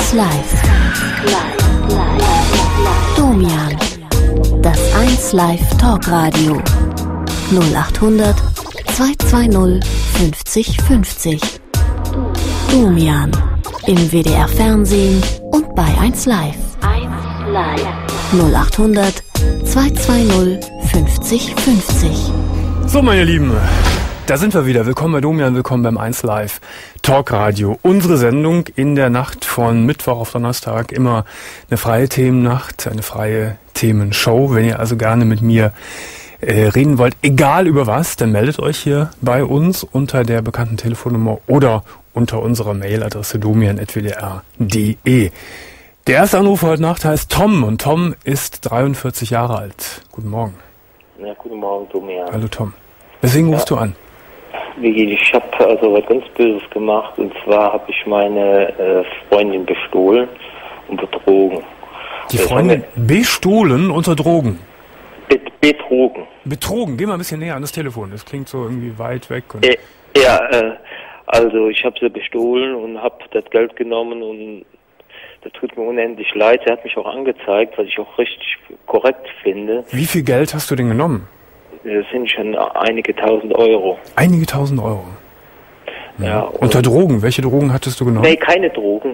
1 Live. Domian. Das 1 Live Talkradio. 0800 220 50 50. Domian. Im WDR Fernsehen und bei 1 Live. 0800 220 50 50. So, meine Lieben, da sind wir wieder. Willkommen bei Domian, willkommen beim 1 Live Talkradio. Unsere Sendung in der Nacht von Mittwoch auf Donnerstag. Immer eine freie Themennacht, eine freie Themenshow. Wenn ihr also gerne mit mir reden wollt, egal über was, dann meldet euch hier bei uns unter der bekannten Telefonnummer oder unter unserer Mailadresse domian@wdr.de. Der erste Anrufer heute Nacht heißt Tom und Tom ist 43 Jahre alt. Guten Morgen. Ja, guten Morgen, Domian. Hallo Tom. Weswegen rufst du an? Ich habe also was ganz Böses gemacht, und zwar habe ich meine Freundin bestohlen und betrogen. Die Freundin bestohlen unter Drogen? Betrogen. Betrogen? Geh mal ein bisschen näher an das Telefon, das klingt so irgendwie weit weg. Und Also ich habe sie bestohlen und habe das Geld genommen, und das tut mir unendlich leid. Sie hat mich auch angezeigt, was ich auch richtig korrekt finde. Wie viel Geld hast du denn genommen? Das sind schon einige tausend Euro. Einige tausend Euro? Ja. Unter Drogen? Welche Drogen hattest du genommen? Nee, keine Drogen.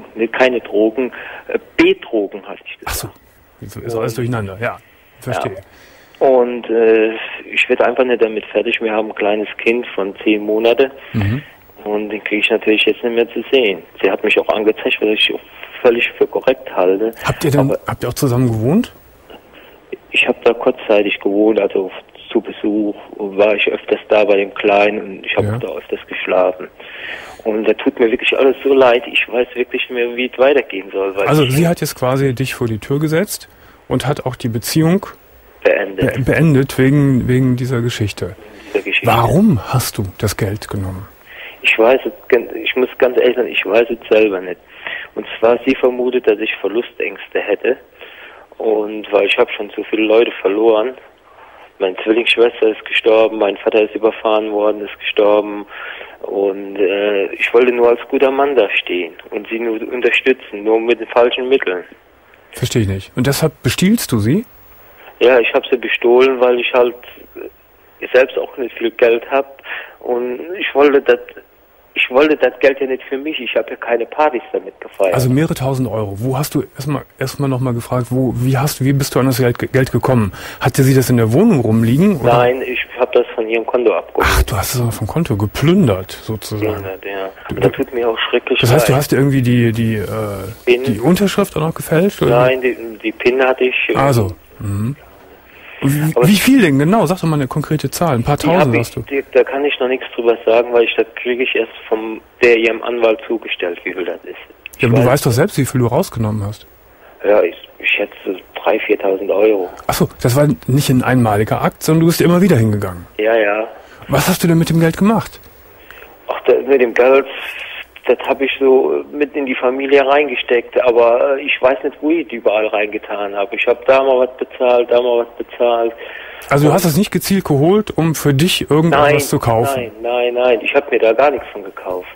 Betrogen hatte ich gesagt. Ach so, ist alles durcheinander, ja. Verstehe. Ja. Und ich werde einfach nicht damit fertig. Wir haben ein kleines Kind von 10 Monaten. Und den kriege ich natürlich jetzt nicht mehr zu sehen. Sie hat mich auch angezeigt, was ich auch völlig für korrekt halte. Habt ihr auch zusammen gewohnt? Ich habe da kurzzeitig gewohnt, also zu Besuch war ich öfters da bei dem Kleinen, und ich habe da öfters geschlafen. Und da tut mir wirklich alles so leid. Ich weiß wirklich nicht mehr, wie es weitergehen soll. Also sie hat jetzt quasi dich vor die Tür gesetzt und hat auch die Beziehung beendet wegen dieser Geschichte. Warum hast du das Geld genommen? Ich muss ganz ehrlich sagen, ich weiß es selber nicht. Und zwar, sie vermutet, dass ich Verlustängste hätte. Und weil ich habe schon so viele Leute verloren. Meine Zwillingsschwester ist gestorben, mein Vater ist überfahren worden, ist gestorben. Und ich wollte nur als guter Mann da stehen und sie nur unterstützen, nur mit den falschen Mitteln. Verstehe ich nicht. Und deshalb bestiehlst du sie? Ja, ich habe sie bestohlen, weil ich halt selbst auch nicht viel Geld habe. Und ich wollte das Geld ja nicht für mich. Ich habe ja keine Partys damit gefeiert. Also mehrere tausend Euro. Wo hast du erstmal nochmal gefragt, wie bist du an das Geld gekommen? Hatte sie das in der Wohnung rumliegen? Oder? Nein, ich habe das von ihrem Konto abgeholt. Ach, du hast es aber vom Konto geplündert, sozusagen. Ja. Das tut mir auch schrecklich leid. Das heißt, du hast irgendwie die Unterschrift auch noch gefälscht? Oder? Nein, die PIN hatte ich. Also. Wie viel denn genau? Sag doch mal eine konkrete Zahl. Ein paar Tausend hast du. Da kann ich noch nichts drüber sagen, weil das kriege ich erst von ihrem Anwalt zugestellt, wie viel das ist. Ja, aber du weißt doch selbst, wie viel du rausgenommen hast. Ja, ich schätze 3.000, 4.000 Euro. Achso, das war nicht ein einmaliger Akt, sondern du bist immer wieder hingegangen. Ja. Was hast du denn mit dem Geld gemacht? Ach, mit dem Geld, das habe ich so mit in die Familie reingesteckt, aber ich weiß nicht, wo ich die überall reingetan habe. Ich habe da mal was bezahlt, Also du hast das nicht gezielt geholt, um für dich irgendwas zu kaufen? Nein, ich habe mir da gar nichts von gekauft.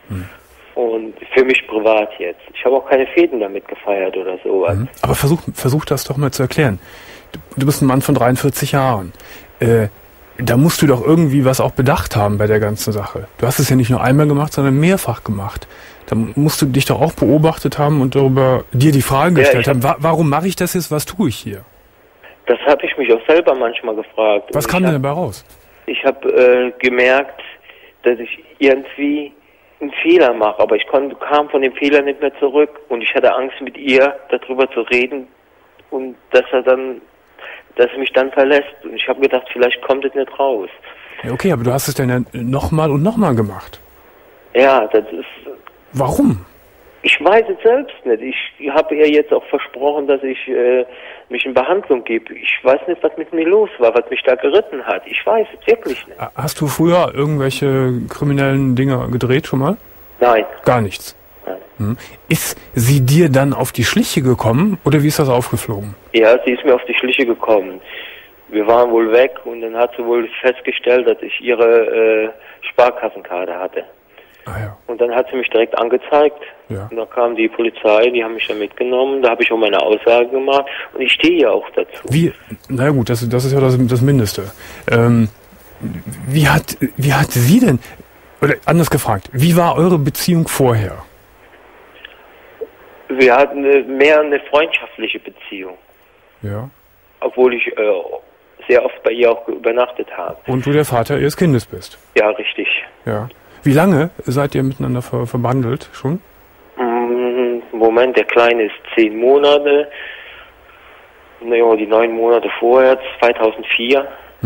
Und für mich privat jetzt. Ich habe auch keine Fäden damit gefeiert oder sowas. Aber versuch das doch mal zu erklären. Du bist ein Mann von 43 Jahren. Da musst du doch irgendwie was auch bedacht haben bei der ganzen Sache. Du hast es ja nicht nur einmal gemacht, sondern mehrfach gemacht. Da musst du dich doch auch beobachtet haben und darüber dir die Frage gestellt haben, warum mache ich das jetzt, was tue ich hier? Das habe ich mich auch selber manchmal gefragt. Was kam denn dabei raus? Ich habe gemerkt, dass ich irgendwie einen Fehler mache, aber ich kam von dem Fehler nicht mehr zurück, und ich hatte Angst, mit ihr darüber zu reden, und dass sie mich dann verlässt. Und ich habe gedacht, vielleicht kommt es nicht raus. Ja, okay, aber du hast es dann ja nochmal und nochmal gemacht. Ja, das ist... Warum? Ich weiß es selbst nicht. Ich habe ihr jetzt auch versprochen, dass ich mich in Behandlung gebe. Ich weiß nicht, was mit mir los war, was mich da geritten hat. Ich weiß es wirklich nicht. Hast du früher irgendwelche kriminellen Dinge gedreht schon mal? Nein. Gar nichts? Ist sie dir dann auf die Schliche gekommen, oder wie ist das aufgeflogen? Ja, sie ist mir auf die Schliche gekommen. Wir waren wohl weg, und dann hat sie wohl festgestellt, dass ich ihre Sparkassenkarte hatte. Ah, ja. Und dann hat sie mich direkt angezeigt. Ja. Und dann kam die Polizei, die haben mich dann mitgenommen. Da habe ich auch meine Aussage gemacht. Und ich stehe ja auch dazu. Wie, na gut, das ist ja das Mindeste. Wie hat sie denn, oder anders gefragt, wie war eure Beziehung vorher? Wir hatten mehr eine freundschaftliche Beziehung. Ja. Obwohl ich sehr oft bei ihr auch übernachtet habe. Und du der Vater ihres Kindes bist? Ja, richtig. Ja. Wie lange seid ihr miteinander verbandelt schon? Moment, der Kleine ist 10 Monate. Naja, die 9 Monate vorher, 2004.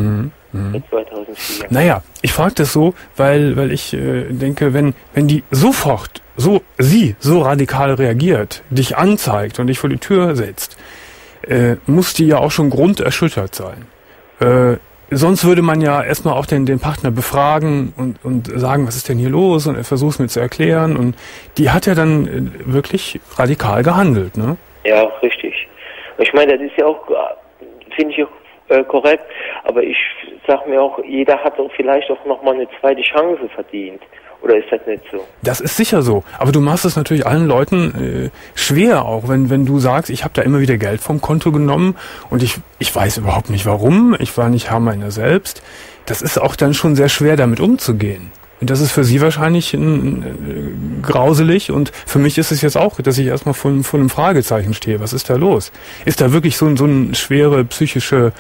2004. Naja, ich frage das so, weil ich denke, wenn die sofort, sie so radikal reagiert, dich anzeigt und dich vor die Tür setzt, muss die ja auch schon grunderschüttert sein. Sonst würde man ja erstmal auch den Partner befragen und sagen, was ist denn hier los? Und er versucht es mir zu erklären. Und die hat ja dann wirklich radikal gehandelt, ne? Ja, richtig. Ich meine, das ist ja auch, finde ich auch korrekt, aber ich sag mir auch, jeder hat auch vielleicht auch nochmal eine zweite Chance verdient. Oder ist das nicht so? Das ist sicher so. Aber du machst es natürlich allen Leuten schwer auch, wenn du sagst, ich habe da immer wieder Geld vom Konto genommen und ich weiß überhaupt nicht warum, ich war nicht Herr meiner selbst. Das ist auch dann schon sehr schwer, damit umzugehen. Und das ist für sie wahrscheinlich grauselig und für mich ist es jetzt auch, dass ich erstmal vor einem Fragezeichen stehe. Was ist da los? Ist da wirklich so eine schwere psychische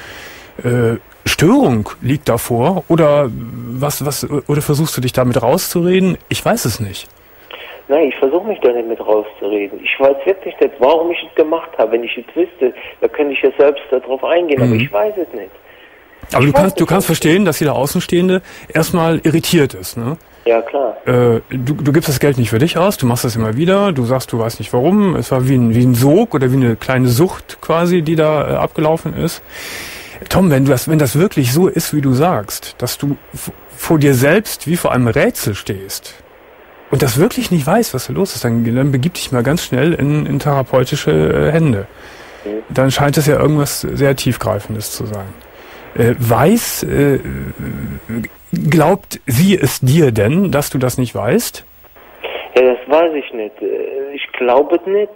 Störung liegt davor oder oder versuchst du dich damit rauszureden? Ich weiß es nicht. Nein, ich versuche mich da nicht mit rauszureden. Ich weiß wirklich nicht, warum ich es gemacht habe. Wenn ich es wüsste, da könnte ich ja selbst darauf eingehen, aber ich weiß es nicht. Aber du kannst verstehen, dass jeder Außenstehende erstmal irritiert ist, ne? Ja, klar. Du gibst das Geld nicht für dich aus, du machst das immer wieder, du sagst, du weißt nicht warum. Es war wie ein Sog oder wie eine kleine Sucht quasi, die da abgelaufen ist. Tom, wenn das wirklich so ist, wie du sagst, dass du vor dir selbst wie vor einem Rätsel stehst und das wirklich nicht weißt, was da los ist, dann begib dich mal ganz schnell in therapeutische Hände. Dann scheint es ja irgendwas sehr Tiefgreifendes zu sein. Glaubt sie es dir denn, dass du das nicht weißt? Ja, das weiß ich nicht. Ich glaube es nicht.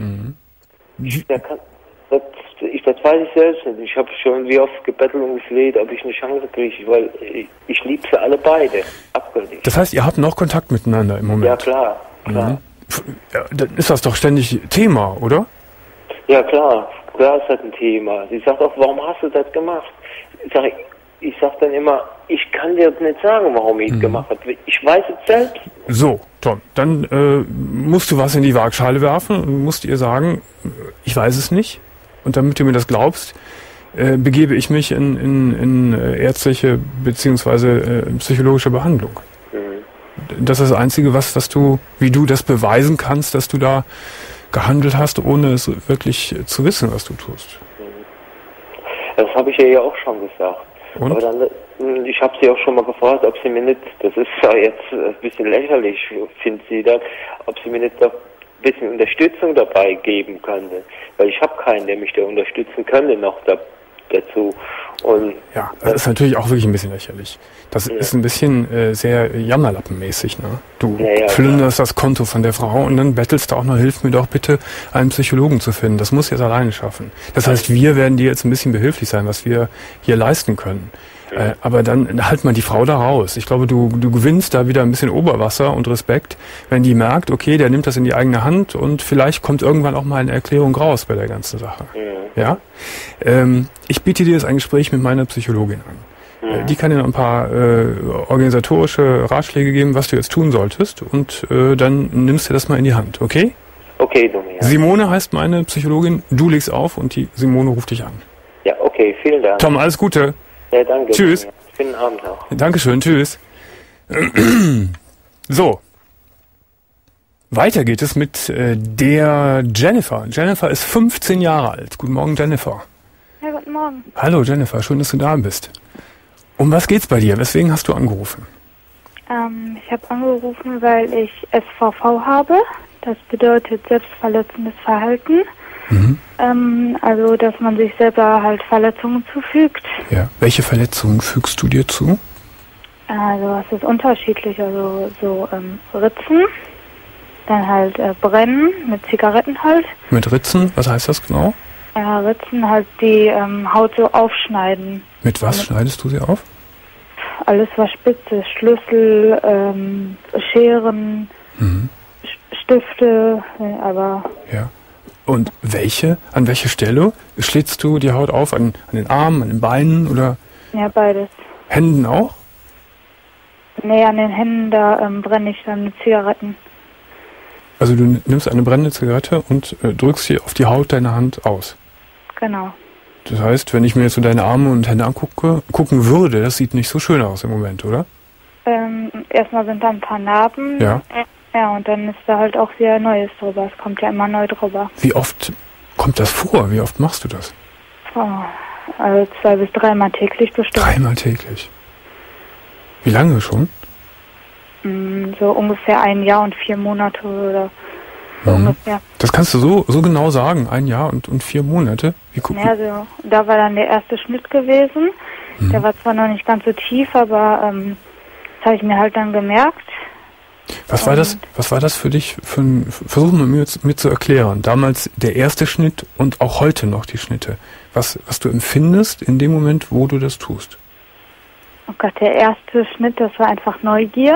Das weiß ich selbst nicht. Ich habe schon wie oft gebettelt und gefleht, ob ich eine Chance kriege, weil ich liebe sie alle beide. Abgelegt. Das heißt, ihr habt noch Kontakt miteinander im Moment? Ja, klar. Ja, dann ist das doch ständig Thema, oder? Ja, klar. Klar ist das ein Thema. Sie sagt auch, warum hast du das gemacht? Ich sag dann immer, ich kann dir nicht sagen, warum ich es gemacht habe. Ich weiß es selbst. So, Tom, dann musst du was in die Waagschale werfen und musst ihr sagen, ich weiß es nicht. Und damit du mir das glaubst, begebe ich mich in ärztliche bzw. psychologische Behandlung. Das ist das Einzige, wie du das beweisen kannst, dass du da gehandelt hast, ohne es wirklich zu wissen, was du tust. Das habe ich ihr ja auch schon gesagt. Und? Aber dann, ich habe sie auch schon mal gefragt, ob sie mir nicht, das ist ja jetzt ein bisschen lächerlich, findet sie das, ob sie mir nicht ein bisschen Unterstützung dabei geben könnte. Weil ich habe keinen, der mich da unterstützen könnte noch dazu. Und ja, das ist natürlich auch wirklich ein bisschen lächerlich. Das ist ein bisschen sehr jammerlappenmäßig, ne? Du plünderst das Konto von der Frau und dann bettelst du auch noch, hilf mir doch bitte, einen Psychologen zu finden. Das muss jetzt alleine schaffen. Das heißt, wir werden dir jetzt ein bisschen behilflich sein, was wir hier leisten können. Aber dann halt mal die Frau da raus. Ich glaube, du gewinnst da wieder ein bisschen Oberwasser und Respekt, wenn die merkt, okay, der nimmt das in die eigene Hand und vielleicht kommt irgendwann auch mal eine Erklärung raus bei der ganzen Sache. Ja? Ich biete dir jetzt ein Gespräch mit meiner Psychologin an. Die kann dir noch ein paar organisatorische Ratschläge geben, was du jetzt tun solltest und dann nimmst du das mal in die Hand, okay? Okay, Domian. Simone heißt meine Psychologin, du legst auf und die Simone ruft dich an. Ja, okay, vielen Dank. Tom, alles Gute. Ja, danke. Tschüss. Schönen Abend auch. Dankeschön, tschüss. So. Weiter geht es mit der Jennifer. Jennifer ist 15 Jahre alt. Guten Morgen, Jennifer. Ja, guten Morgen. Hallo, Jennifer. Schön, dass du da bist. Um was geht's bei dir? Weswegen hast du angerufen? Ich habe angerufen, weil ich SVV habe. Das bedeutet selbstverletzendes Verhalten. Also, dass man sich selber halt Verletzungen zufügt. Ja. Welche Verletzungen fügst du dir zu? Also es ist unterschiedlich, also so Ritzen, dann halt brennen mit Zigaretten halt. Mit Ritzen? Was heißt das genau? Ritzen halt die Haut so aufschneiden. Mit was schneidest du sie auf? Alles was spitz ist, Schlüssel, Scheren, Stifte, aber... Ja. Und an welche Stelle schlitzt du die Haut auf? An den Armen, an den Beinen oder? Ja, beides. Händen auch? Nee, an den Händen, da brenne ich dann mit Zigaretten. Also du nimmst eine brennende Zigarette und drückst sie auf die Haut deiner Hand aus? Genau. Das heißt, wenn ich mir jetzt so deine Arme und Hände gucken würde, das sieht nicht so schön aus im Moment, oder? Erstmal sind da ein paar Narben. Ja. Ja, und dann ist da halt auch wieder Neues drüber. Es kommt ja immer neu drüber. Wie oft kommt das vor? Wie oft machst du das? Also 2 bis 3 Mal täglich bestimmt. 3 Mal täglich? Wie lange schon? So ungefähr 1 Jahr und 4 Monate oder so ungefähr. Das kannst du so genau sagen, 1 Jahr und 4 Monate? Ja, also da war dann der erste Schnitt gewesen. Der war zwar noch nicht ganz so tief, aber das habe ich mir halt dann gemerkt. Was war das für dich? Versuch mal mir zu erklären. Damals der erste Schnitt und auch heute noch die Schnitte. Was du empfindest in dem Moment, wo du das tust? Oh Gott, der erste Schnitt, das war einfach Neugier.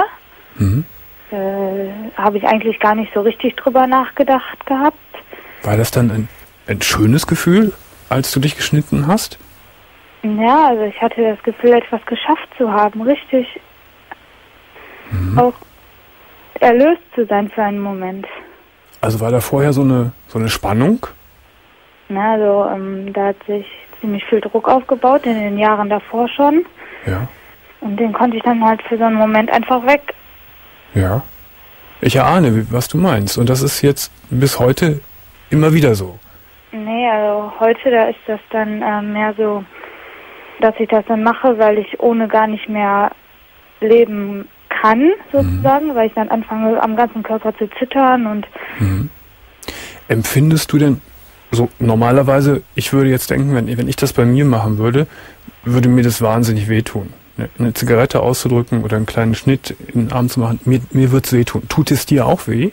Habe ich eigentlich gar nicht so richtig drüber nachgedacht gehabt. War das dann ein schönes Gefühl, als du dich geschnitten hast? Ja, also ich hatte das Gefühl, etwas geschafft zu haben, richtig auch erlöst zu sein für einen Moment. Also war da vorher so eine Spannung? Na, also da hat sich ziemlich viel Druck aufgebaut in den Jahren davor schon. Ja. Und den konnte ich dann halt für so einen Moment einfach weg. Ja. Ich erahne, was du meinst. Und das ist jetzt bis heute immer wieder so. Nee, also heute, da ist das dann mehr so, dass ich das dann mache, weil ich ohne gar nicht mehr leben kann, sozusagen, weil ich dann anfange, am ganzen Körper zu zittern und... Empfindest du denn so normalerweise, ich würde jetzt denken, wenn ich das bei mir machen würde mir das wahnsinnig wehtun. Eine Zigarette auszudrücken oder einen kleinen Schnitt in den Arm zu machen, mir wird es wehtun. Tut es dir auch weh?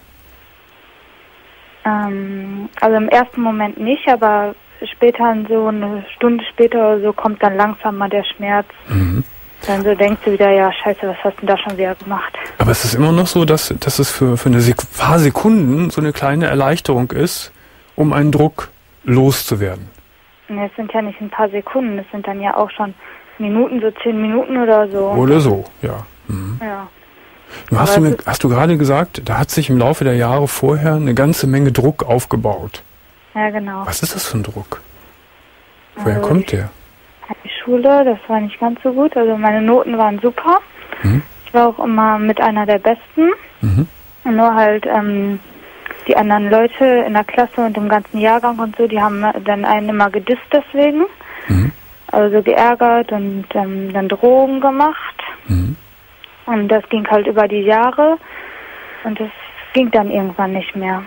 Also im ersten Moment nicht, aber später, so eine Stunde später oder so, kommt dann langsam mal der Schmerz. Dann so denkst du wieder, ja scheiße, was hast du denn da schon wieder gemacht? Aber es ist immer noch so, dass es für eine paar Sekunden so eine kleine Erleichterung ist, um einen Druck loszuwerden. Nee, es sind ja nicht ein paar Sekunden, es sind dann ja auch schon Minuten, so 10 Minuten oder so. Oder so, ja. Ja. Hast du gerade gesagt, da hat sich im Laufe der Jahre vorher eine ganze Menge Druck aufgebaut. Ja, genau. Was ist das für ein Druck? Woher kommt der? Die Schule, das war nicht ganz so gut. Also meine Noten waren super. Ich war auch immer mit einer der Besten. Und nur halt die anderen Leute in der Klasse und im ganzen Jahrgang und so, die haben dann einen immer gedisst deswegen. Also geärgert und dann Drogen gemacht. Und das ging halt über die Jahre. Und das ging dann irgendwann nicht mehr.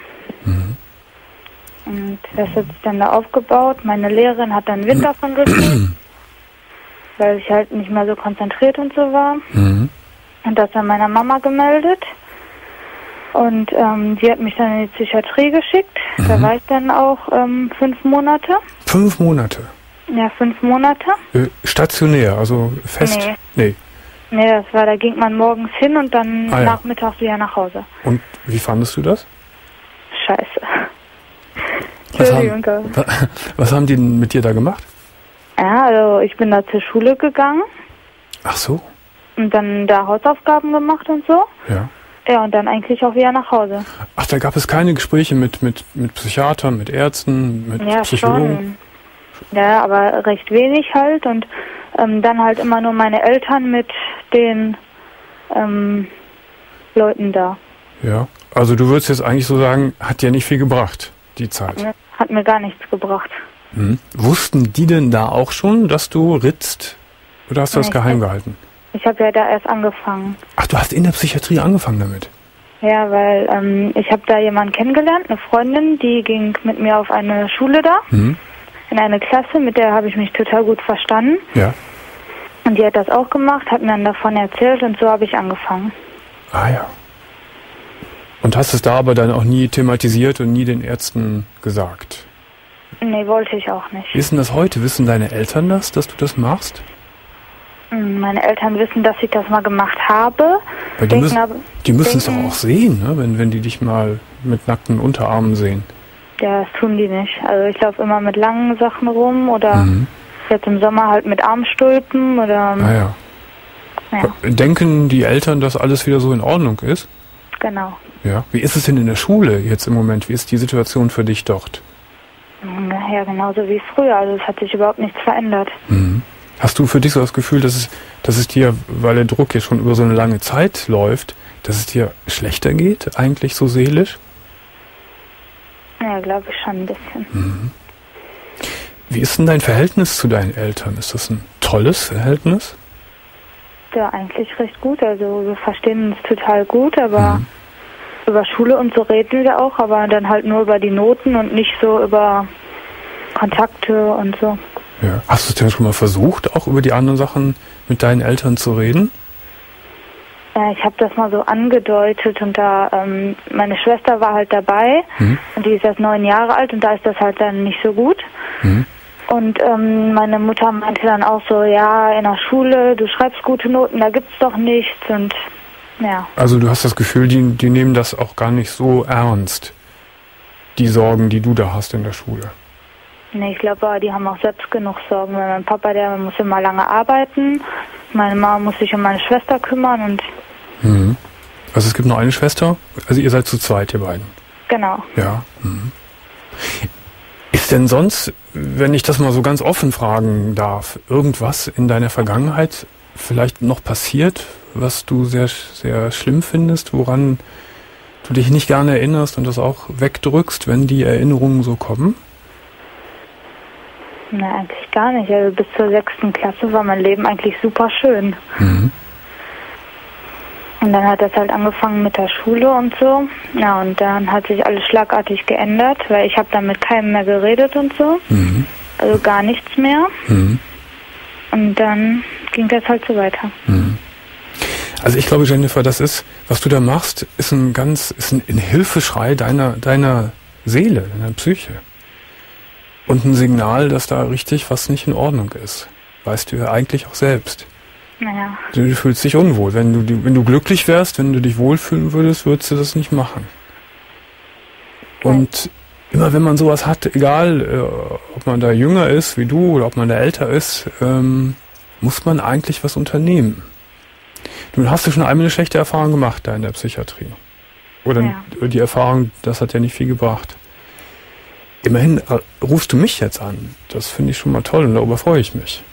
Und das hat sich dann da aufgebaut. Meine Lehrerin hat dann Wind davon gekriegt, weil ich halt nicht mehr so konzentriert und so war. Und das dann meiner Mama gemeldet. Und die hat mich dann in die Psychiatrie geschickt. Da war ich dann auch 5 Monate. 5 Monate? Ja, 5 Monate. Stationär, also fest? Nee. Nee, da ging man morgens hin und dann nachmittags wieder nach Hause. Und wie fandest du das? Scheiße. Entschuldigung. Was haben die denn mit dir da gemacht? Ja, also ich bin da zur Schule gegangen. Ach so. Und dann da Hausaufgaben gemacht und so. Ja. Ja, und dann eigentlich auch wieder nach Hause. Ach, da gab es keine Gespräche mit Psychiatern, mit Ärzten, mit Psychologen? Schon. Ja, aber recht wenig halt. Und dann halt immer nur meine Eltern mit den Leuten da. Ja, also du würdest jetzt eigentlich so sagen, hat dir nicht viel gebracht, die Zeit? Hat mir gar nichts gebracht. Wussten die denn da auch schon, dass du ritzt? Oder hast du das geheim gehalten? Ich habe ja da erst angefangen. Ach, du hast in der Psychiatrie angefangen damit? Ja, weil ich habe da jemanden kennengelernt, eine Freundin, die ging mit mir auf eine Schule da, in eine Klasse, mit der habe ich mich total gut verstanden. Ja. Und die hat das auch gemacht, hat mir dann davon erzählt und so habe ich angefangen. Ah ja. Und hast es da aber dann auch nie thematisiert und nie den Ärzten gesagt? Nee, wollte ich auch nicht. Wie ist denn das heute? Wissen deine Eltern das, dass du das machst? Meine Eltern wissen, dass ich das mal gemacht habe. Weil die müssen es doch auch sehen, ne? wenn die dich mal mit nackten Unterarmen sehen. Ja, das tun die nicht. Also ich laufe immer mit langen Sachen rum oder jetzt im Sommer halt mit Armstulpen oder... Ja. Denken die Eltern, dass alles wieder so in Ordnung ist? Genau. Ja. Wie ist es denn in der Schule jetzt im Moment? Wie ist die Situation für dich dort? Ja, genauso wie früher. Also es hat sich überhaupt nichts verändert. Hast du für dich so das Gefühl, dass es dir, weil der Druck jetzt schon über so eine lange Zeit läuft, dass es dir schlechter geht, eigentlich so seelisch? Ja, glaube ich schon ein bisschen. Wie ist denn dein Verhältnis zu deinen Eltern? Ist das ein tolles Verhältnis? Ja, eigentlich recht gut. Also wir verstehen uns total gut, aber über Schule und so reden wir auch, aber dann halt nur über die Noten und nicht so über Kontakte und so. Ja. Hast du es denn schon mal versucht, auch über die anderen Sachen mit deinen Eltern zu reden? Ja, ich habe das mal so angedeutet und da meine Schwester war halt dabei und die ist erst 9 Jahre alt und da ist das halt dann nicht so gut. Und meine Mutter meinte dann auch so, ja, in der Schule, du schreibst gute Noten, da gibt's doch nichts und ja. Also du hast das Gefühl, die nehmen das auch gar nicht so ernst, die Sorgen, die du da hast in der Schule. Nee, ich glaube, die haben auch selbst genug Sorgen. Weil mein Papa, der muss immer lange arbeiten, meine Mama muss sich um meine Schwester kümmern und... Also es gibt nur eine Schwester? Also ihr seid zu zweit, ihr beiden? Genau. Ja. Ist denn sonst, wenn ich das mal so ganz offen fragen darf, irgendwas in deiner Vergangenheit vielleicht noch passiert, was du sehr, sehr schlimm findest, woran du dich nicht gerne erinnerst und das auch wegdrückst, wenn die Erinnerungen so kommen? Na, eigentlich gar nicht. Also bis zur 6. Klasse war mein Leben eigentlich super schön. Und dann hat das halt angefangen mit der Schule und so. Ja, und dann hat sich alles schlagartig geändert, weil ich habe dann mit keinem mehr geredet und so. Also gar nichts mehr. Und dann ging das halt so weiter. Also ich glaube, Jennifer, das ist, was du da machst, ist ein Hilfeschrei deiner Seele, deiner Psyche. Und ein Signal, dass da richtig was nicht in Ordnung ist. Weißt du ja eigentlich auch selbst. Naja. Du fühlst dich unwohl. Wenn du glücklich wärst, wenn du dich wohlfühlen würdest, würdest du das nicht machen. Und immer wenn man sowas hat, egal ob man da jünger ist wie du oder ob man da älter ist, muss man eigentlich was unternehmen. Du hast schon einmal eine schlechte Erfahrung gemacht da in der Psychiatrie. Oder die Erfahrung, das hat ja nicht viel gebracht. Immerhin rufst du mich jetzt an. Das finde ich schon mal toll und darüber freue ich mich.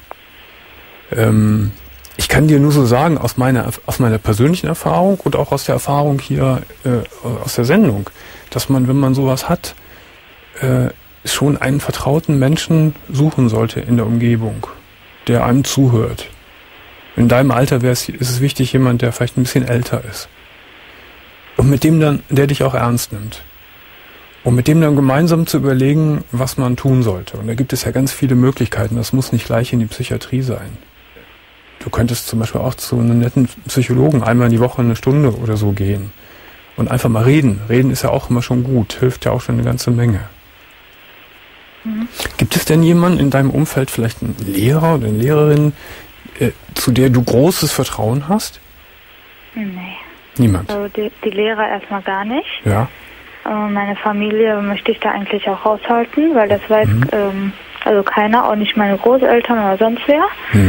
Ich kann dir nur so sagen, aus meiner persönlichen Erfahrung und auch aus der Erfahrung hier aus der Sendung, dass man, wenn man sowas hat, schon einen vertrauten Menschen suchen sollte in der Umgebung, der einem zuhört. In deinem Alter ist es wichtig, jemand, der vielleicht ein bisschen älter ist. Und mit dem dann, der dich auch ernst nimmt. Und mit dem dann gemeinsam zu überlegen, was man tun sollte. Und da gibt es ja ganz viele Möglichkeiten. Das muss nicht gleich in die Psychiatrie sein. Du könntest zum Beispiel auch zu einem netten Psychologen einmal in die Woche 1 Stunde oder so gehen. Und einfach mal reden. Reden ist ja auch immer schon gut. Hilft ja auch schon eine ganze Menge. Gibt es denn jemanden in deinem Umfeld, vielleicht einen Lehrer oder eine Lehrerin, zu der du großes Vertrauen hast? Nee. Niemand? Also die Lehrer erstmal gar nicht. Ja. Meine Familie möchte ich da eigentlich auch raushalten, weil das weiß also keiner, auch nicht meine Großeltern oder sonst wer.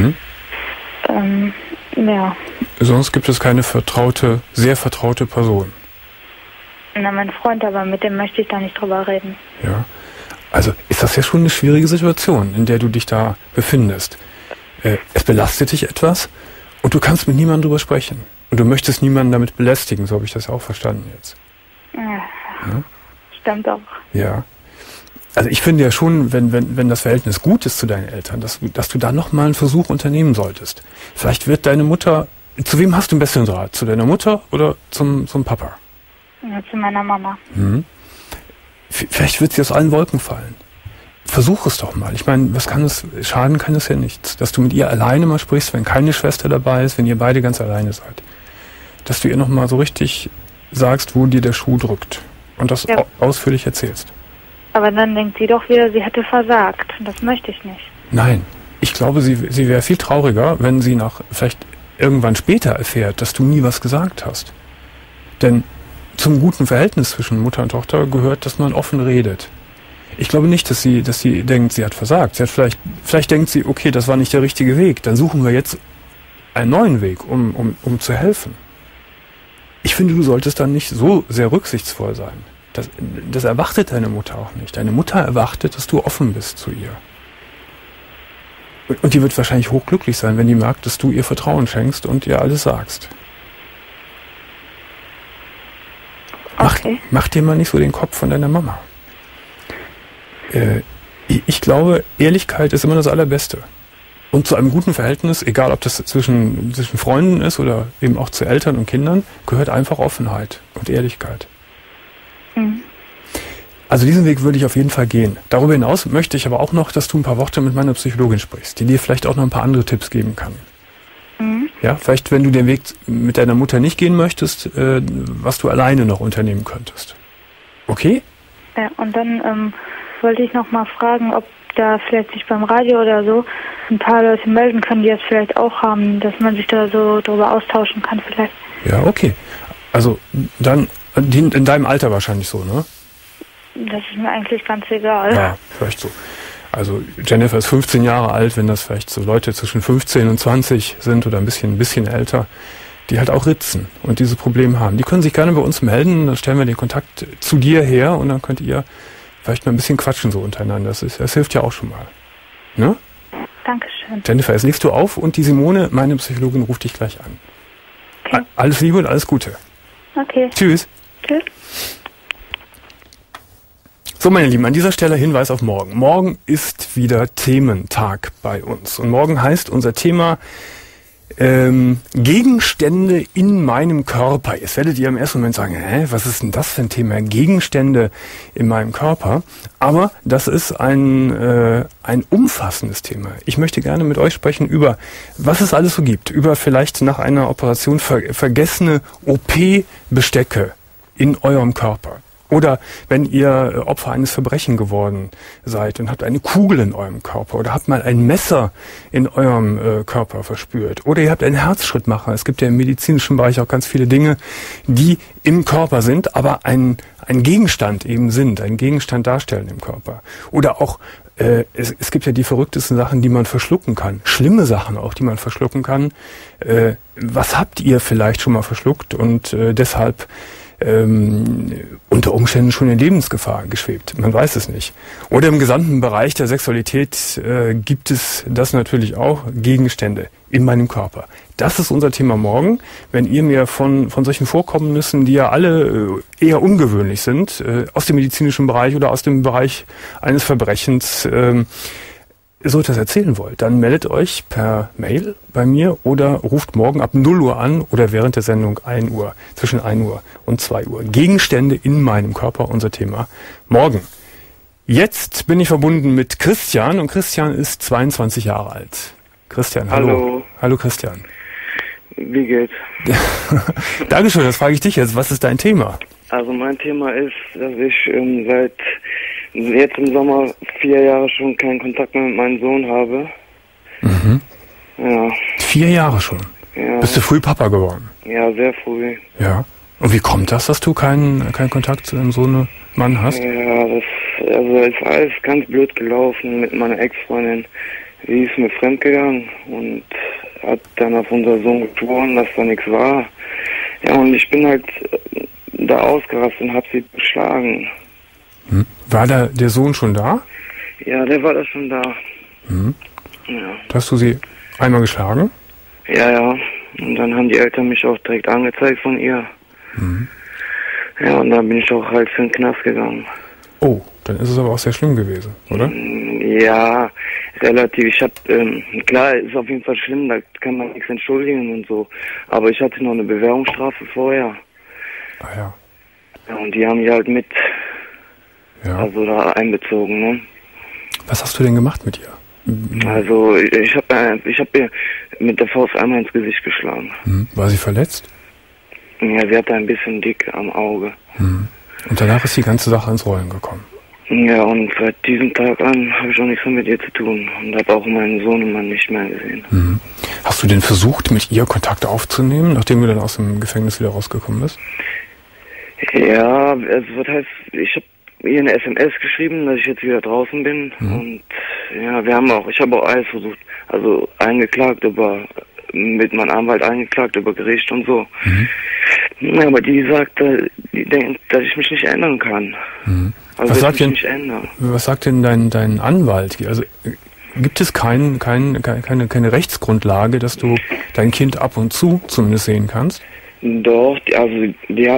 Ja. Sonst gibt es keine sehr vertraute Person? Na, mein Freund, aber mit dem möchte ich da nicht drüber reden. Ja. Also ist das ja schon eine schwierige Situation, in der du dich da befindest. Es belastet dich etwas und du kannst mit niemandem drüber sprechen. Und du möchtest niemanden damit belästigen, so habe ich das ja auch verstanden jetzt. Ja. Stimmt auch. Ja. Also ich finde ja schon, wenn das Verhältnis gut ist zu deinen Eltern, dass du da nochmal einen Versuch unternehmen solltest. Vielleicht wird deine Mutter, zu wem hast du einen besseren Draht? Zu deiner Mutter oder zum Papa? Ja, zu meiner Mama. Vielleicht wird sie aus allen Wolken fallen. versuch es doch mal. Ich meine, schaden kann es ja nichts. Dass du mit ihr alleine mal sprichst, wenn keine Schwester dabei ist, wenn ihr beide ganz alleine seid. Dass du ihr nochmal so richtig sagst, wo dir der Schuh drückt. Und das ausführlich erzählst. Aber dann denkt sie doch wieder, sie hätte versagt. Und das möchte ich nicht. Nein. Ich glaube, sie wäre viel trauriger, wenn sie vielleicht irgendwann später erfährt, dass du nie was gesagt hast. Denn zum guten Verhältnis zwischen Mutter und Tochter gehört, dass man offen redet. Ich glaube nicht, dass sie denkt, sie hat versagt. Sie hat vielleicht denkt sie, okay, das war nicht der richtige Weg. Dann suchen wir jetzt einen neuen Weg, um zu helfen. Ich finde, du solltest dann nicht so sehr rücksichtsvoll sein. Das erwartet deine Mutter auch nicht. Deine Mutter erwartet, dass du offen bist zu ihr. Und die wird wahrscheinlich hochglücklich sein, wenn die merkt, dass du ihr Vertrauen schenkst und ihr alles sagst. Okay. Mach dir mal nicht so den Kopf von deiner Mama. Ich glaube, Ehrlichkeit ist immer das Allerbeste. Und zu einem guten Verhältnis, egal ob das zwischen Freunden ist oder eben auch zu Eltern und Kindern, gehört einfach Offenheit und Ehrlichkeit. Mhm. Also diesen Weg würde ich auf jeden Fall gehen. Darüber hinaus möchte ich aber auch noch, dass du ein paar Worte mit meiner Psychologin sprichst, die dir vielleicht auch noch ein paar andere Tipps geben kann. Mhm. Ja, vielleicht, wenn du den Weg mit deiner Mutter nicht gehen möchtest, was du alleine noch unternehmen könntest. Okay? Ja, und dann wollte ich noch mal fragen, ob da vielleicht sich beim Radio oder so ein paar Leute melden können, die das vielleicht auch haben, dass man sich da so drüber austauschen kann vielleicht. Ja, okay. Also dann in deinem Alter wahrscheinlich so, ne? Das ist mir eigentlich ganz egal. Ja, vielleicht so. Also Jennifer ist 15 Jahre alt, wenn das vielleicht so Leute zwischen 15 und 20 sind oder ein bisschen älter, die halt auch ritzen und dieses Problem haben. Die können sich gerne bei uns melden, dann stellen wir den Kontakt zu dir her und dann könnt ihr vielleicht mal ein bisschen quatschen so untereinander. Das hilft ja auch schon mal. Ne? Dankeschön. Jennifer, jetzt legst du auf und die Simone, meine Psychologin, ruft dich gleich an. Okay. Alles Liebe und alles Gute. Okay. Tschüss. Tschüss. So, meine Lieben, an dieser Stelle Hinweis auf morgen. Morgen ist wieder Thementag bei uns. Und morgen heißt unser Thema Gegenstände in meinem Körper. Jetzt werdet ihr im ersten Moment sagen, was ist denn das für ein Thema? Gegenstände in meinem Körper. Aber das ist ein umfassendes Thema. Ich möchte gerne mit euch sprechen über, was es alles so gibt. Über vielleicht nach einer Operation vergessene OP-Bestecke in eurem Körper. Oder wenn ihr Opfer eines Verbrechens geworden seid und habt eine Kugel in eurem Körper oder habt mal ein Messer in eurem Körper verspürt. Oder ihr habt einen Herzschrittmacher. Es gibt ja im medizinischen Bereich auch ganz viele Dinge, die im Körper sind, aber ein Gegenstand eben sind, einen Gegenstand darstellen im Körper. Oder auch, es gibt ja die verrücktesten Sachen, die man verschlucken kann. Schlimme Sachen auch, die man verschlucken kann. Was habt ihr vielleicht schon mal verschluckt und deshalb unter Umständen schon in Lebensgefahr geschwebt. Man weiß es nicht. Oder im gesamten Bereich der Sexualität gibt es das natürlich auch, Gegenstände in meinem Körper. Das ist unser Thema morgen. Wenn ihr mir von solchen Vorkommnissen, die ja alle eher ungewöhnlich sind, aus dem medizinischen Bereich oder aus dem Bereich eines Verbrechens, so etwas erzählen wollt, dann meldet euch per Mail bei mir oder ruft morgen ab 0 Uhr an oder während der Sendung 1 Uhr, zwischen 1 Uhr und 2 Uhr. Gegenstände in meinem Körper, unser Thema morgen. Jetzt bin ich verbunden mit Christian und Christian ist 22 Jahre alt. Christian, hallo. Hallo. Hallo Christian. Wie geht's? Dankeschön, das frage ich dich jetzt. Was ist dein Thema? Also mein Thema ist, dass ich seit jetzt im Sommer 4 Jahre schon keinen Kontakt mehr mit meinem Sohn habe. Mhm. Ja. 4 Jahre schon? Ja. Bist du früh Papa geworden? Ja, sehr früh. Ja. Und wie kommt das, dass du keinen Kontakt zu deinem Sohnemann hast? Ja, ist alles ganz blöd gelaufen mit meiner Ex-Freundin. Die ist mir fremdgegangen und hat dann auf unser Sohn geschworen, dass da nichts war. Ja, und ich bin halt da ausgerastet und hab sie geschlagen. Hm. War da der Sohn schon da? Ja, der war da schon da. Hm. Ja. Hast du sie einmal geschlagen? Ja. Und dann haben die Eltern mich auch direkt angezeigt von ihr. Mhm. Ja, und dann bin ich auch halt für den Knast gegangen. Oh, dann ist es aber auch sehr schlimm gewesen, oder? Ja, relativ. Ich hab, klar, ist auf jeden Fall schlimm, da kann man nichts entschuldigen und so. Aber ich hatte noch eine Bewährungsstrafe vorher. Ah ja. Ja, und die haben mich halt mit, Ja. also da einbezogen, ne? Was hast du denn gemacht mit ihr? Also ich hab ihr mit der Faust einmal ins Gesicht geschlagen. War sie verletzt? Ja, sie hatte ein bisschen dick am Auge. Und danach ist die ganze Sache ins Rollen gekommen? Ja, und seit diesem Tag an habe ich auch nichts mehr mit ihr zu tun und habe auch meinen Sohnemann nicht mehr gesehen. Hast du denn versucht, mit ihr Kontakt aufzunehmen, nachdem du dann aus dem Gefängnis wieder rausgekommen bist? Ja, also was heißt, ich habe ihr eine SMS geschrieben, dass ich jetzt wieder draußen bin und ja, ich habe auch alles versucht, also mit meinem Anwalt eingeklagt über Gericht und so. Ja, aber die sagt, die denkt, dass ich mich nicht ändern kann. Also was sagt denn dein Anwalt? Also gibt es keine Rechtsgrundlage, dass du dein Kind ab und zu zumindest sehen kannst? Doch, wir haben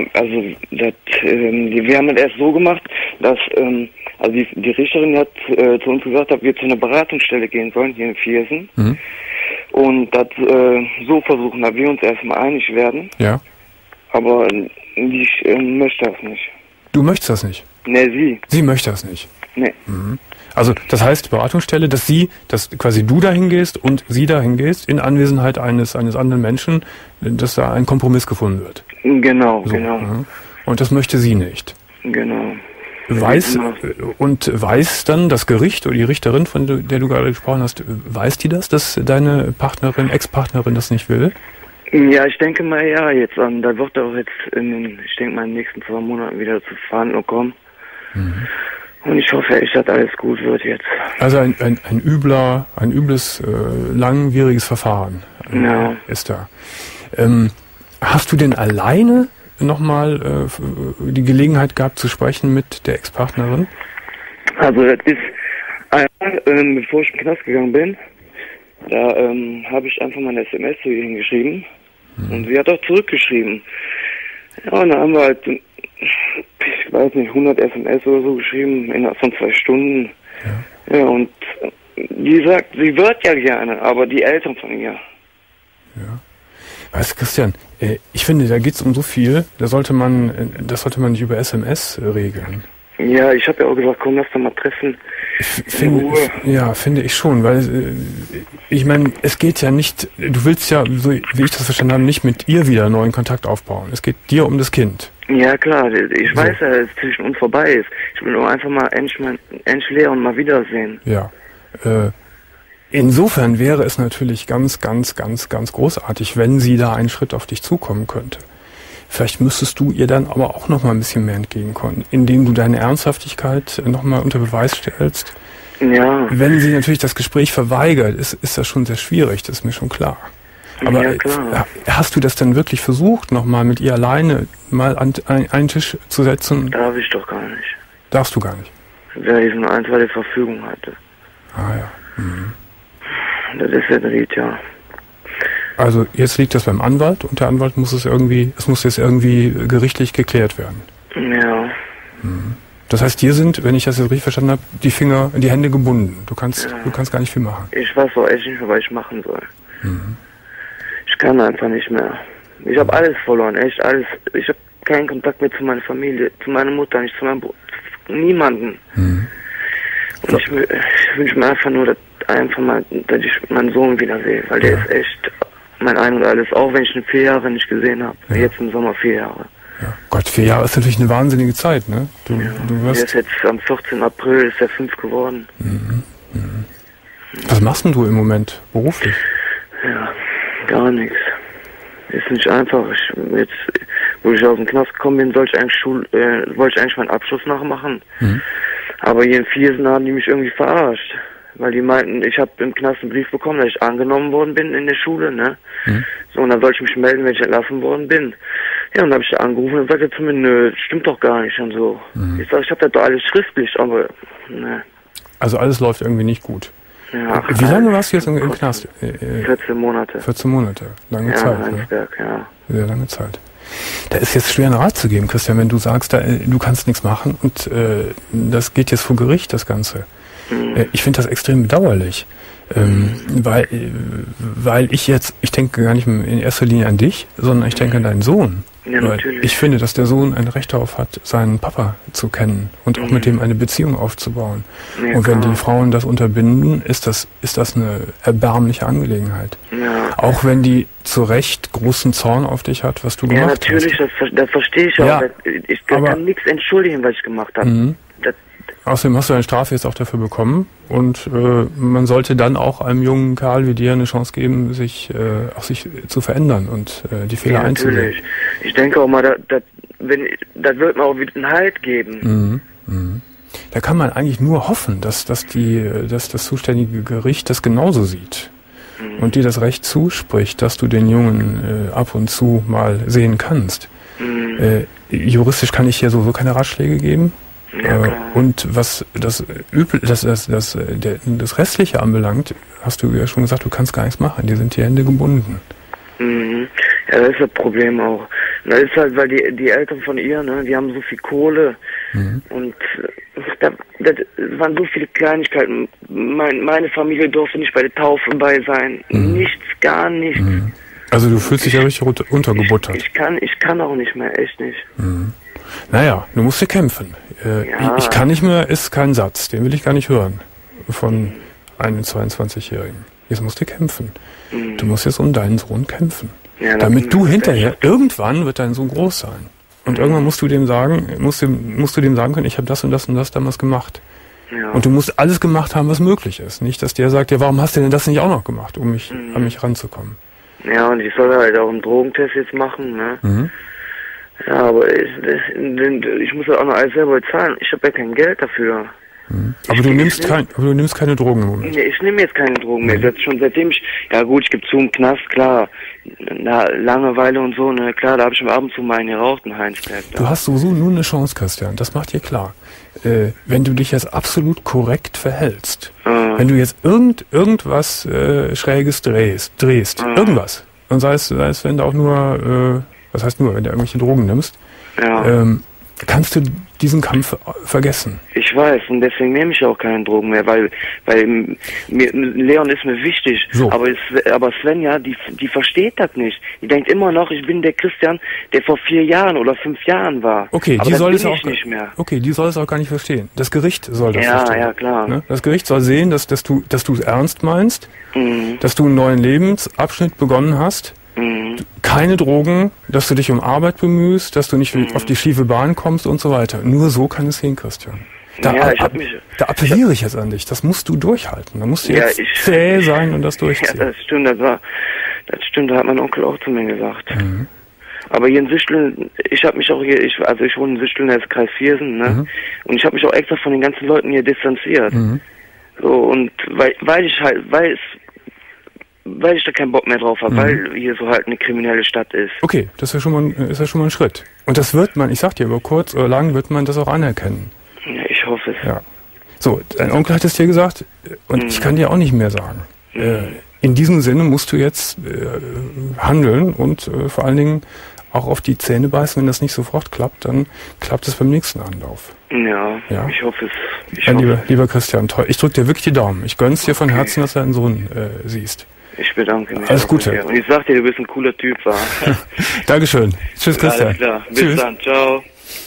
das erst so gemacht, dass die Richterin hat zu uns gesagt, dass wir zu einer Beratungsstelle gehen sollen hier in Viersen und das so versuchen, dass wir uns erstmal einig werden. Ja. Aber ich möchte das nicht. Du möchtest das nicht? Ne, sie. Sie möchte das nicht? Nee. Also das heißt, die Beratungsstelle, dass quasi du dahin gehst und sie dahin gehst, in Anwesenheit eines anderen Menschen, dass da ein Kompromiss gefunden wird. Genau, so, genau. Und das möchte sie nicht. Genau. Weiß dann das Gericht oder die Richterin, von der du gerade gesprochen hast, weiß die das, dass deine Ex-Partnerin das nicht will? Ja, ich denke mal ja jetzt an. Da wird auch jetzt in den nächsten 2 Monaten wieder zu Verhandlungen kommen. Und ich hoffe echt, dass alles gut wird jetzt. Also ein übles, langwieriges Verfahren ist da. Hast du denn alleine nochmal die Gelegenheit gehabt zu sprechen mit der Ex-Partnerin? Also das ist einmal, bevor ich in den Knast gegangen bin, da habe ich einfach mal eine SMS zu ihr hingeschrieben und sie hat auch zurückgeschrieben. Ja, und dann haben wir halt, ich weiß nicht, 100 SMS oder so geschrieben, innerhalb von 2 Stunden. Ja, und die sagt, sie wird ja gerne, aber die Eltern von ihr. Ja. Weißt du, Christian, ich finde, da geht es um so viel, das sollte man nicht über SMS regeln. Ja, ich habe ja auch gesagt, komm, lass doch mal treffen. Finde ich schon, weil ich meine, es geht ja nicht, du willst ja, so wie ich das verstanden habe, nicht mit ihr wieder neuen Kontakt aufbauen. Es geht dir um das Kind. Ja klar, ich weiß ja, dass es zwischen uns vorbei ist. Ich will nur einfach mal endlich Leon mal wiedersehen. Ja. Insofern wäre es natürlich ganz, ganz, ganz, ganz großartig, wenn sie da einen Schritt auf dich zukommen könnte. Vielleicht müsstest du ihr dann aber auch noch mal ein bisschen mehr entgegenkommen, indem du deine Ernsthaftigkeit noch mal unter Beweis stellst. Ja. Wenn sie natürlich das Gespräch verweigert, ist das schon sehr schwierig, das ist mir schon klar. Aber ja, klar. Hast du das dann wirklich versucht, noch mal mit ihr alleine mal an einen Tisch zu setzen? Darf ich doch gar nicht. Darfst du gar nicht? Weil ich nur eins, weil ich Verfügung hatte. Ah ja. Das ist ja der ja. Also jetzt liegt das beim Anwalt und der Anwalt muss es muss jetzt irgendwie gerichtlich geklärt werden. Ja. Das heißt, dir sind, wenn ich das jetzt richtig verstanden habe, die Hände gebunden. Du kannst gar nicht viel machen. Ich weiß auch echt nicht mehr, was ich machen soll. Ich kann einfach nicht mehr. Ich habe alles verloren, echt alles. Ich habe keinen Kontakt mehr zu meiner Familie, zu meiner Mutter, nicht zu meinem Bruder, niemanden. Und ich wünsche mir einfach nur, dass ich meinen Sohn wieder sehe, weil der ist echt mein Ein und Alles, auch wenn ich ihn 4 Jahre nicht gesehen habe. Ja. Jetzt im Sommer 4 Jahre. Ja. Gott, 4 Jahre ist natürlich eine wahnsinnige Zeit, ne? Du wirst... Der ist jetzt am 14. April, ist er 5 geworden. Was machst denn du im Moment beruflich? Ja, gar nichts. Ist nicht einfach. Jetzt, wo ich aus dem Knast gekommen bin, wollte ich eigentlich meinen Abschluss nachmachen. Aber hier in Viersen haben die mich irgendwie verarscht. Weil die meinten, ich habe im Knast einen Brief bekommen, dass ich angenommen worden bin in der Schule, ne? So, und dann sollte ich mich melden, wenn ich entlassen worden bin. Ja, und dann habe ich da angerufen und sagte zu mir, nö, stimmt doch gar nicht und so. Ich sag, ich habe das doch alles schriftlich, aber, ne. Also alles läuft irgendwie nicht gut. Ja. Wie lange warst du jetzt im Knast? 14 Monate. 14 Monate, lange Zeit. Ja, Heinsberg, ja. Sehr lange Zeit. Da ist jetzt schwer einen Rat zu geben, Christian, wenn du sagst, du kannst nichts machen und das geht jetzt vor Gericht, das Ganze. Ich finde das extrem bedauerlich. Weil ich denke gar nicht in erster Linie an dich, sondern ich denke an deinen Sohn. Ja, natürlich. Ich finde, dass der Sohn ein Recht darauf hat, seinen Papa zu kennen und auch mit dem eine Beziehung aufzubauen. Ja, und wenn die Frauen das unterbinden, ist das eine erbärmliche Angelegenheit. Ja. Auch wenn die zu Recht großen Zorn auf dich hat, was du gemacht hast. Ja, natürlich, das verstehe ich auch. Ja, ich kann nichts entschuldigen, was ich gemacht habe. Außerdem hast du eine Strafe jetzt auch dafür bekommen und man sollte dann auch einem jungen Kerl wie dir eine Chance geben, sich zu verändern und die Fehler einzusehen. Natürlich. Ich denke auch mal, das wird mir auch wieder einen Halt geben. Da kann man eigentlich nur hoffen, dass das zuständige Gericht das genauso sieht und dir das Recht zuspricht, dass du den Jungen ab und zu mal sehen kannst. Juristisch kann ich hier sowieso keine Ratschläge geben. Ja, und was das Restliche anbelangt, hast du ja schon gesagt, du kannst gar nichts machen. Dir sind die Hände gebunden. Ja, das ist das Problem auch. Das ist halt, weil die Eltern von ihr, ne, die haben so viel Kohle und das waren so viele Kleinigkeiten. Meine Familie durfte nicht bei der Taufe bei sein. Nichts, gar nichts. Also du fühlst dich ja richtig untergebuttert. Ich kann auch nicht mehr, echt nicht. Naja, du musst hier kämpfen. Ich kann nicht mehr ist kein Satz, den will ich gar nicht hören von einem 22-Jährigen. Jetzt musst du kämpfen. Du musst jetzt um deinen Sohn kämpfen. Ja, damit du hinterher, irgendwann wird dein Sohn groß sein. Und irgendwann musst du dem sagen können, ich habe das und das und das damals gemacht. Ja. Und du musst alles gemacht haben, was möglich ist. Nicht, dass der sagt, ja, warum hast du denn das nicht auch noch gemacht, um an mich ranzukommen. Ja, und ich soll halt auch einen Drogentest jetzt machen, ne? Ja, aber ich muss ja auch noch alles selber bezahlen. Ich habe ja kein Geld dafür. Aber du nimmst keine Drogen im Moment. Nee, ich nehme jetzt keine Drogen mehr. Schon seitdem ich gebe zu im Knast, klar, Langeweile und so, ne, klar, da habe ich am Abend zu mal einen geraucht in Heinsberg. Du hast sowieso nur eine Chance, Christian, das macht dir klar. Wenn du dich jetzt absolut korrekt verhältst, wenn du jetzt irgendwas Schräges drehst, irgendwas, und sei es, wenn du auch nur, was heißt nur, wenn du irgendwelche Drogen nimmst, kannst du diesen Kampf vergessen. Ich weiß, und deswegen nehme ich auch keine Drogen mehr, weil Leon ist mir wichtig, so. aber Svenja, die versteht das nicht. Die denkt immer noch, ich bin der Christian, der vor 4 Jahren oder 5 Jahren war. Okay, aber die soll es auch nicht mehr. Okay, die soll es auch gar nicht verstehen. Das Gericht soll das verstehen. Ja, klar. Ne? Das Gericht soll sehen, dass du es ernst meinst, dass du einen neuen Lebensabschnitt begonnen hast. Keine Drogen, dass du dich um Arbeit bemühst, dass du nicht auf die schiefe Bahn kommst und so weiter. Nur so kann es gehen, Christian. Da appelliere ich jetzt an dich. Das musst du durchhalten. Da musst du jetzt zäh sein und das durchziehen. Ja, das stimmt. Das stimmt. Da hat mein Onkel auch zu mir gesagt. Aber hier in Süchteln, ich habe mich auch hier, ich wohne in Süchteln, das ist Kreis Viersen, ne? Und ich habe mich auch extra von den ganzen Leuten hier distanziert. So, und weil ich da keinen Bock mehr drauf habe, weil hier so halt eine kriminelle Stadt ist. Okay, das ist ja schon mal ein Schritt. Und das wird man, ich sag dir, über kurz oder lang wird man das auch anerkennen. Ja, ich hoffe es. Ja. So, dein Onkel hat es dir gesagt und ich kann dir auch nicht mehr sagen. In diesem Sinne musst du jetzt handeln und vor allen Dingen auch auf die Zähne beißen. Wenn das nicht sofort klappt, dann klappt es beim nächsten Anlauf. Ja. Ich hoffe es. Lieber Christian, toll. Ich drücke dir wirklich die Daumen. Ich gönn's dir von Herzen, dass du deinen Sohn siehst. Ich bedanke mich. Alles Gute. Und ich sag dir, du bist ein cooler Typ, wa? Dankeschön. Tschüss, Christian. Alles klar. Bis dann. Ciao.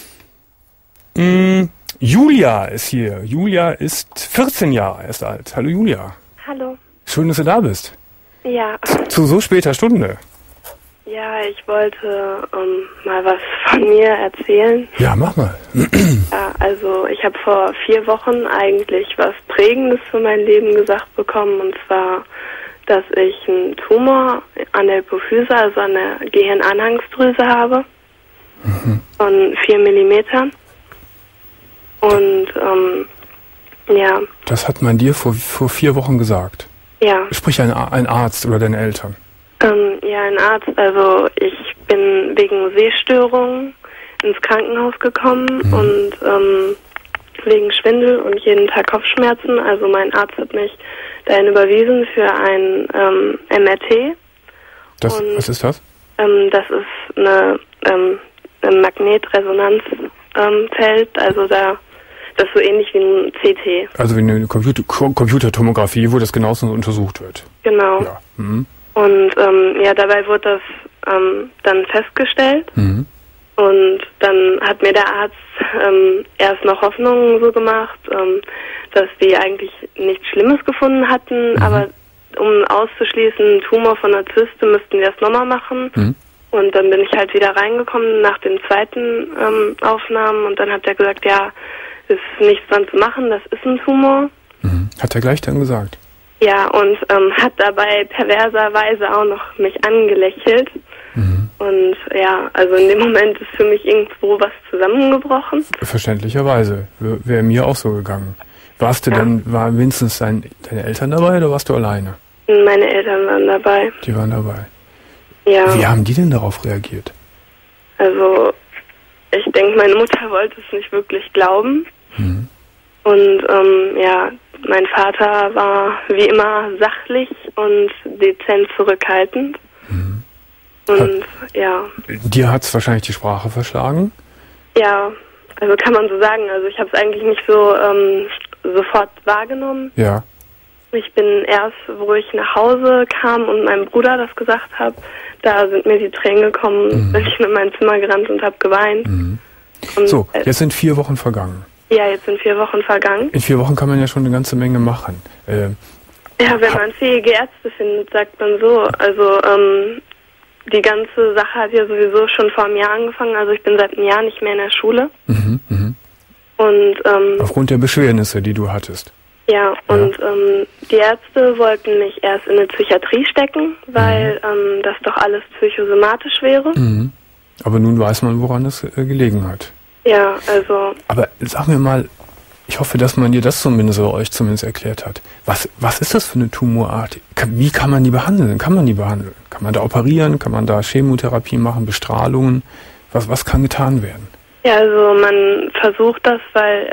Julia ist hier. Julia ist 14 Jahre erst alt. Hallo, Julia. Hallo. Schön, dass du da bist. Ja. Zu so später Stunde. Ja, ich wollte mal was von mir erzählen. Ja, mach mal. Ja, also ich habe vor 4 Wochen eigentlich was Prägendes für mein Leben gesagt bekommen, und zwar, dass ich einen Tumor an der Hypophyse, also an der Gehirnanhangsdrüse habe, von 4 Millimetern. Und ja. Das hat man dir vor 4 Wochen gesagt? Ja. Sprich ein Arzt oder deine Eltern? Ja, ein Arzt. Also ich bin wegen Sehstörungen ins Krankenhaus gekommen und wegen Schwindel und jeden Tag Kopfschmerzen. Also mein Arzt hat mich dahin überwiesen für ein MRT. Was ist das? Das ist eine Magnetresonanzfeld. Also da das so ähnlich wie ein CT. Also wie eine Computertomographie, wo das genauso untersucht wird. Genau. Ja. Mhm. Und dabei wurde das dann festgestellt. Mhm. Und dann hat mir der Arzt erst noch Hoffnungen so gemacht, dass die eigentlich nichts Schlimmes gefunden hatten, aber um auszuschließen, Tumor von einer Zyste, müssten wir es nochmal machen. Mhm. Und dann bin ich halt wieder reingekommen nach den zweiten Aufnahmen und dann hat er gesagt, ja, ist nichts dran zu machen, das ist ein Tumor. Mhm. Hat er gleich dann gesagt? Ja, und hat dabei perverserweise auch noch mich angelächelt. Mhm. Und ja, also in dem Moment ist für mich irgendwo was zusammengebrochen. Verständlicherweise. Wäre mir auch so gegangen. Warst du denn, war wenigstens deine Eltern dabei oder warst du alleine? Meine Eltern waren dabei. Die waren dabei. Ja. Wie haben die denn darauf reagiert? Also, ich denke, meine Mutter wollte es nicht wirklich glauben. Mhm. Und mein Vater war wie immer sachlich und dezent zurückhaltend. Mhm. Und Dir hat es wahrscheinlich die Sprache verschlagen? Ja, also kann man so sagen. Also ich habe es eigentlich nicht so sofort wahrgenommen. Ja. Ich bin erst, wo ich nach Hause kam und meinem Bruder das gesagt habe, da sind mir die Tränen gekommen, bin ich in mein Zimmer gerannt und habe geweint. Mhm. So, jetzt sind 4 Wochen vergangen. Ja, jetzt sind 4 Wochen vergangen. In 4 Wochen kann man ja schon eine ganze Menge machen. Ja, wenn man fähige Ärzte findet, sagt man so. Also die ganze Sache hat ja sowieso schon vor einem Jahr angefangen. Also ich bin seit einem Jahr nicht mehr in der Schule. Mhm, mh. Und aufgrund der Beschwernisse, die du hattest. Ja, und die Ärzte wollten mich erst in eine Psychiatrie stecken, weil das doch alles psychosomatisch wäre. Mhm. Aber nun weiß man, woran es gelegen hat. Ja, also... Aber sag mir mal, ich hoffe, dass man dir das zumindest oder euch zumindest erklärt hat. Was ist das für eine Tumorart? Wie kann man die behandeln? Kann man die behandeln? Kann man da operieren? Kann man da Chemotherapie machen, Bestrahlungen? Was kann getan werden? Ja, also man versucht das, weil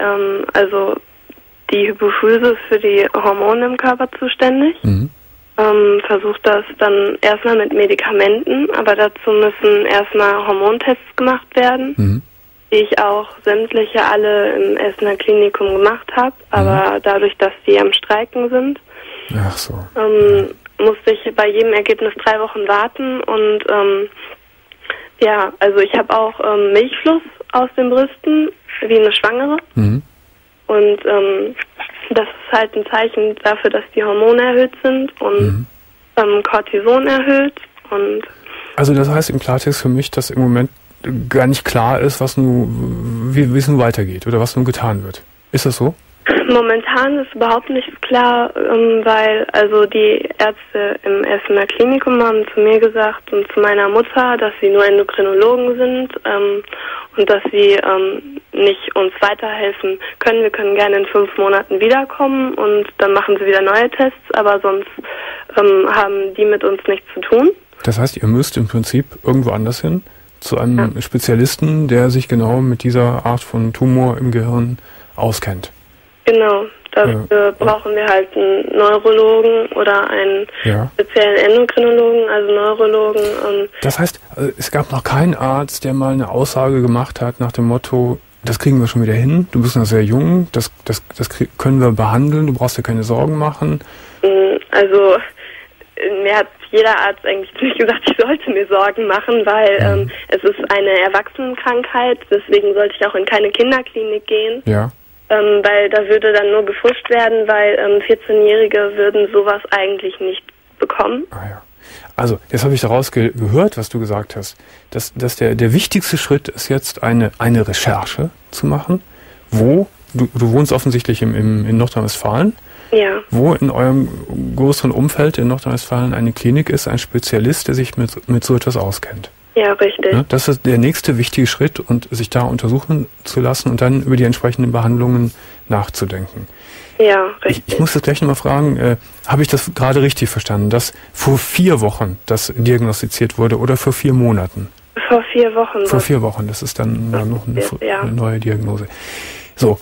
die Hypophyse ist für die Hormone im Körper zuständig. Mhm. Versucht das dann erstmal mit Medikamenten, aber dazu müssen erstmal Hormontests gemacht werden, die ich auch sämtliche alle im Essener Klinikum gemacht habe, aber dadurch, dass die am Streiken sind, musste ich bei jedem Ergebnis 3 Wochen warten und also ich habe auch Milchfluss aus den Brüsten, wie eine Schwangere. Mhm. Und das ist halt ein Zeichen dafür, dass die Hormone erhöht sind und Cortison erhöht. Und also das heißt im Klartext für mich, dass im Moment gar nicht klar ist, wie es nun weitergeht oder was nun getan wird. Ist das so? Momentan ist überhaupt nichts klar, weil also die Ärzte im Essener Klinikum haben zu mir gesagt und zu meiner Mutter, dass sie nur Endokrinologen sind und dass sie nicht uns weiterhelfen können. Wir können gerne in 5 Monaten wiederkommen und dann machen sie wieder neue Tests, aber sonst haben die mit uns nichts zu tun. Das heißt, ihr müsst im Prinzip irgendwo anders hin, zu einem Spezialisten, der sich genau mit dieser Art von Tumor im Gehirn auskennt. Genau, dafür brauchen wir halt einen Neurologen oder einen speziellen Endokrinologen, also Neurologen. Das heißt, es gab noch keinen Arzt, der mal eine Aussage gemacht hat nach dem Motto, das kriegen wir schon wieder hin, du bist noch sehr jung, das können wir behandeln, du brauchst dir keine Sorgen machen. Also mir hat jeder Arzt eigentlich nicht gesagt, ich sollte mir Sorgen machen, weil es ist eine Erwachsenenkrankheit, deswegen sollte ich auch in keine Kinderklinik gehen. Ja. Weil da würde dann nur gefuscht werden, weil 14-Jährige würden sowas eigentlich nicht bekommen. Ah ja. Also, jetzt habe ich daraus gehört, was du gesagt hast, dass der wichtigste Schritt ist jetzt eine Recherche zu machen, wo, du wohnst offensichtlich in Nordrhein-Westfalen, wo in eurem größeren Umfeld in Nordrhein-Westfalen eine Klinik ist, ein Spezialist, der sich mit so etwas auskennt. Ja, richtig. Ja, das ist der nächste wichtige Schritt und sich da untersuchen zu lassen und dann über die entsprechenden Behandlungen nachzudenken. Ja, richtig. Ich muss das gleich nochmal fragen, habe ich das gerade richtig verstanden, dass vor 4 Wochen das diagnostiziert wurde oder vor 4 Monaten? Vor 4 Wochen. Vor 4 Wochen, das ist dann noch eine neue Diagnose. So,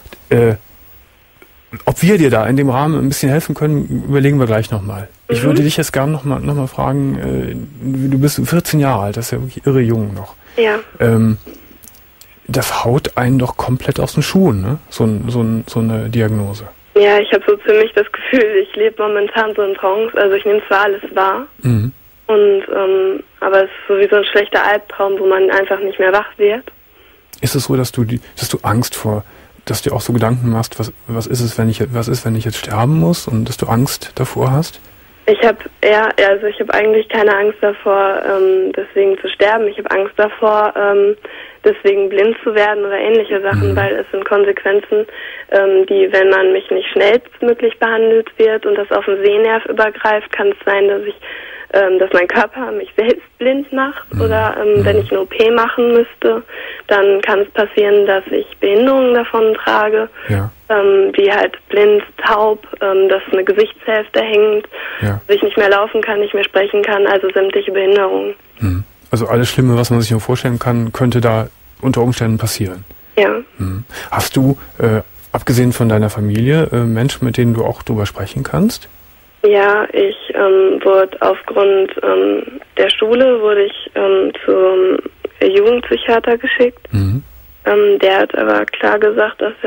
ob wir dir da in dem Rahmen ein bisschen helfen können, überlegen wir gleich nochmal. Ich würde dich jetzt gerne noch mal fragen, du bist 14 Jahre alt, das ist ja wirklich irre jung noch. Ja. das haut einen doch komplett aus den Schuhen, ne? So eine Diagnose. Ja, ich habe so ziemlich das Gefühl, ich lebe momentan so in Trance. Also ich nehme zwar alles wahr, und aber es ist sowieso ein schlechter Albtraum, wo man einfach nicht mehr wach wird. Ist es so, dass du Angst vor, dass du auch so Gedanken machst, was ist, wenn ich jetzt sterben muss, und dass du Angst davor hast? Ich habe eigentlich keine Angst davor, deswegen zu sterben. Ich habe Angst davor, deswegen blind zu werden oder ähnliche Sachen, weil es sind Konsequenzen, die, wenn man mich nicht schnellstmöglich behandelt wird und das auf den Sehnerv übergreift, kann es sein, dass mein Körper mich selbst blind macht, oder wenn ich eine OP machen müsste, dann kann es passieren, dass ich Behinderungen davon trage, wie halt blind, taub, dass eine Gesichtshälfte hängt, dass ich nicht mehr laufen kann, nicht mehr sprechen kann, also sämtliche Behinderungen. Also alles Schlimme, was man sich nur vorstellen kann, könnte da unter Umständen passieren. Ja. Hast du, abgesehen von deiner Familie, Menschen, mit denen du auch drüber sprechen kannst? Ja, ich wurde aufgrund der Schule zum Jugendpsychiater geschickt. Der hat aber klar gesagt, dass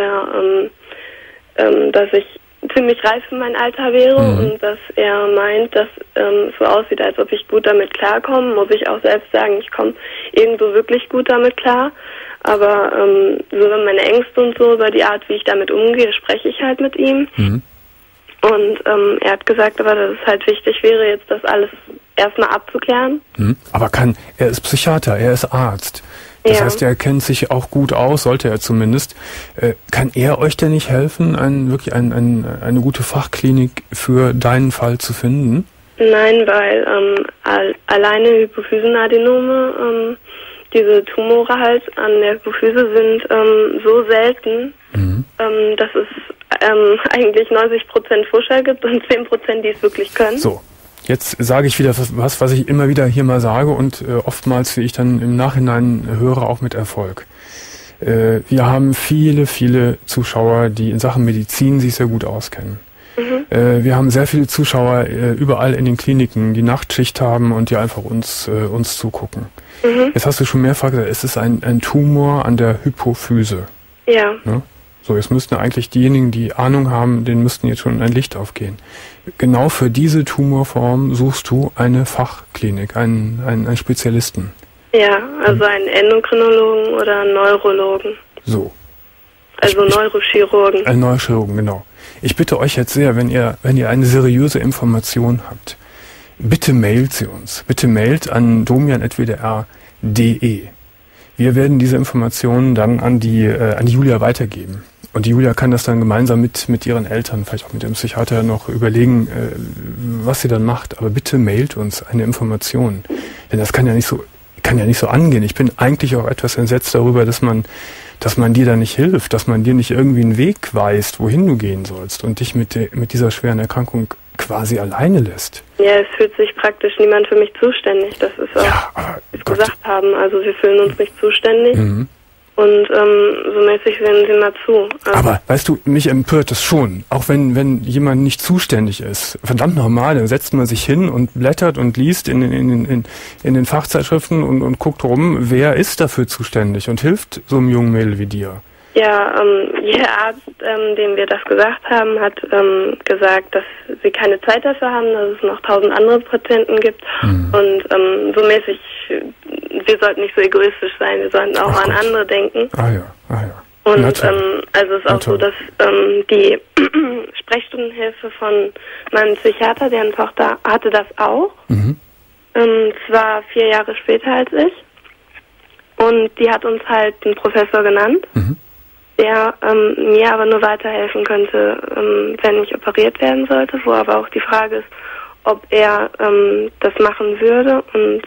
dass ich ziemlich reif für mein Alter wäre und dass er meint, dass es so aussieht, als ob ich gut damit klarkomme. Muss ich auch selbst sagen, ich komme irgendwo wirklich gut damit klar. Aber so über meine Ängste und so, über die Art, wie ich damit umgehe, spreche ich halt mit ihm. Und er hat gesagt, aber dass es halt wichtig wäre, jetzt das alles erstmal abzuklären. Aber er ist Psychiater, er ist Arzt. Das heißt, er kennt sich auch gut aus, sollte er zumindest. Kann er euch denn nicht helfen, eine gute Fachklinik für deinen Fall zu finden? Nein, weil alleine Hypophysenadenome, diese Tumore halt an der Hypophyse sind so selten, dass es eigentlich 90% Fuscher gibt und 10%, die es wirklich können. So, jetzt sage ich wieder was ich immer wieder hier mal sage und oftmals, wie ich dann im Nachhinein höre, auch mit Erfolg. Wir haben viele, viele Zuschauer, die in Sachen Medizin sich sehr gut auskennen. Wir haben sehr viele Zuschauer überall in den Kliniken, die Nachtschicht haben und die einfach uns zugucken. Jetzt hast du schon mehrfach gesagt, es ist ein Tumor an der Hypophyse. Ja. Ne? So, jetzt müssten eigentlich diejenigen, die Ahnung haben, denen müssten jetzt schon ein Licht aufgehen. Genau für diese Tumorform suchst du eine Fachklinik, einen Spezialisten. Ja, also einen Endokrinologen oder einen Neurologen. So. Also Neurochirurgen. Ein Neurochirurgen, genau. Ich bitte euch jetzt sehr, wenn ihr eine seriöse Information habt, bitte mailt sie uns. Bitte mailt an domian@wdr.de. Wir werden diese Informationen dann an die Julia weitergeben. Und die Julia kann das dann gemeinsam mit ihren Eltern, vielleicht auch mit dem Psychiater, noch überlegen, was sie dann macht. Aber bitte mailt uns eine Information. Denn das kann ja nicht so angehen. Ich bin eigentlich auch etwas entsetzt darüber, dass man dir da nicht hilft, dass man dir nicht irgendwie einen Weg weist, wohin du gehen sollst und dich mit dieser schweren Erkrankung quasi alleine lässt. Ja, es fühlt sich praktisch niemand für mich zuständig. Das ist auch, wie wir gesagt haben. Also wir fühlen uns nicht zuständig. Und so mäßig sehen sie mal zu. Aber weißt du, mich empört das schon. Auch wenn jemand nicht zuständig ist. Verdammt normal, dann setzt man sich hin und blättert und liest in den Fachzeitschriften und guckt rum, wer ist dafür zuständig und hilft so einem jungen Mädel wie dir. Ja, jeder Arzt, dem wir das gesagt haben, hat gesagt, dass sie keine Zeit dafür haben, dass es noch 1000 andere Patienten gibt. Und so mäßig, wir sollten nicht so egoistisch sein, wir sollten auch an andere denken. Ah ja. Und also es ist auch so, dass die Sprechstundenhilfe von meinem Psychiater, deren Tochter, hatte das auch. Zwar 4 Jahre später als ich. Und die hat uns halt einen Professor genannt, der mir aber nur weiterhelfen könnte, wenn ich operiert werden sollte, wo aber auch die Frage ist, ob er das machen würde und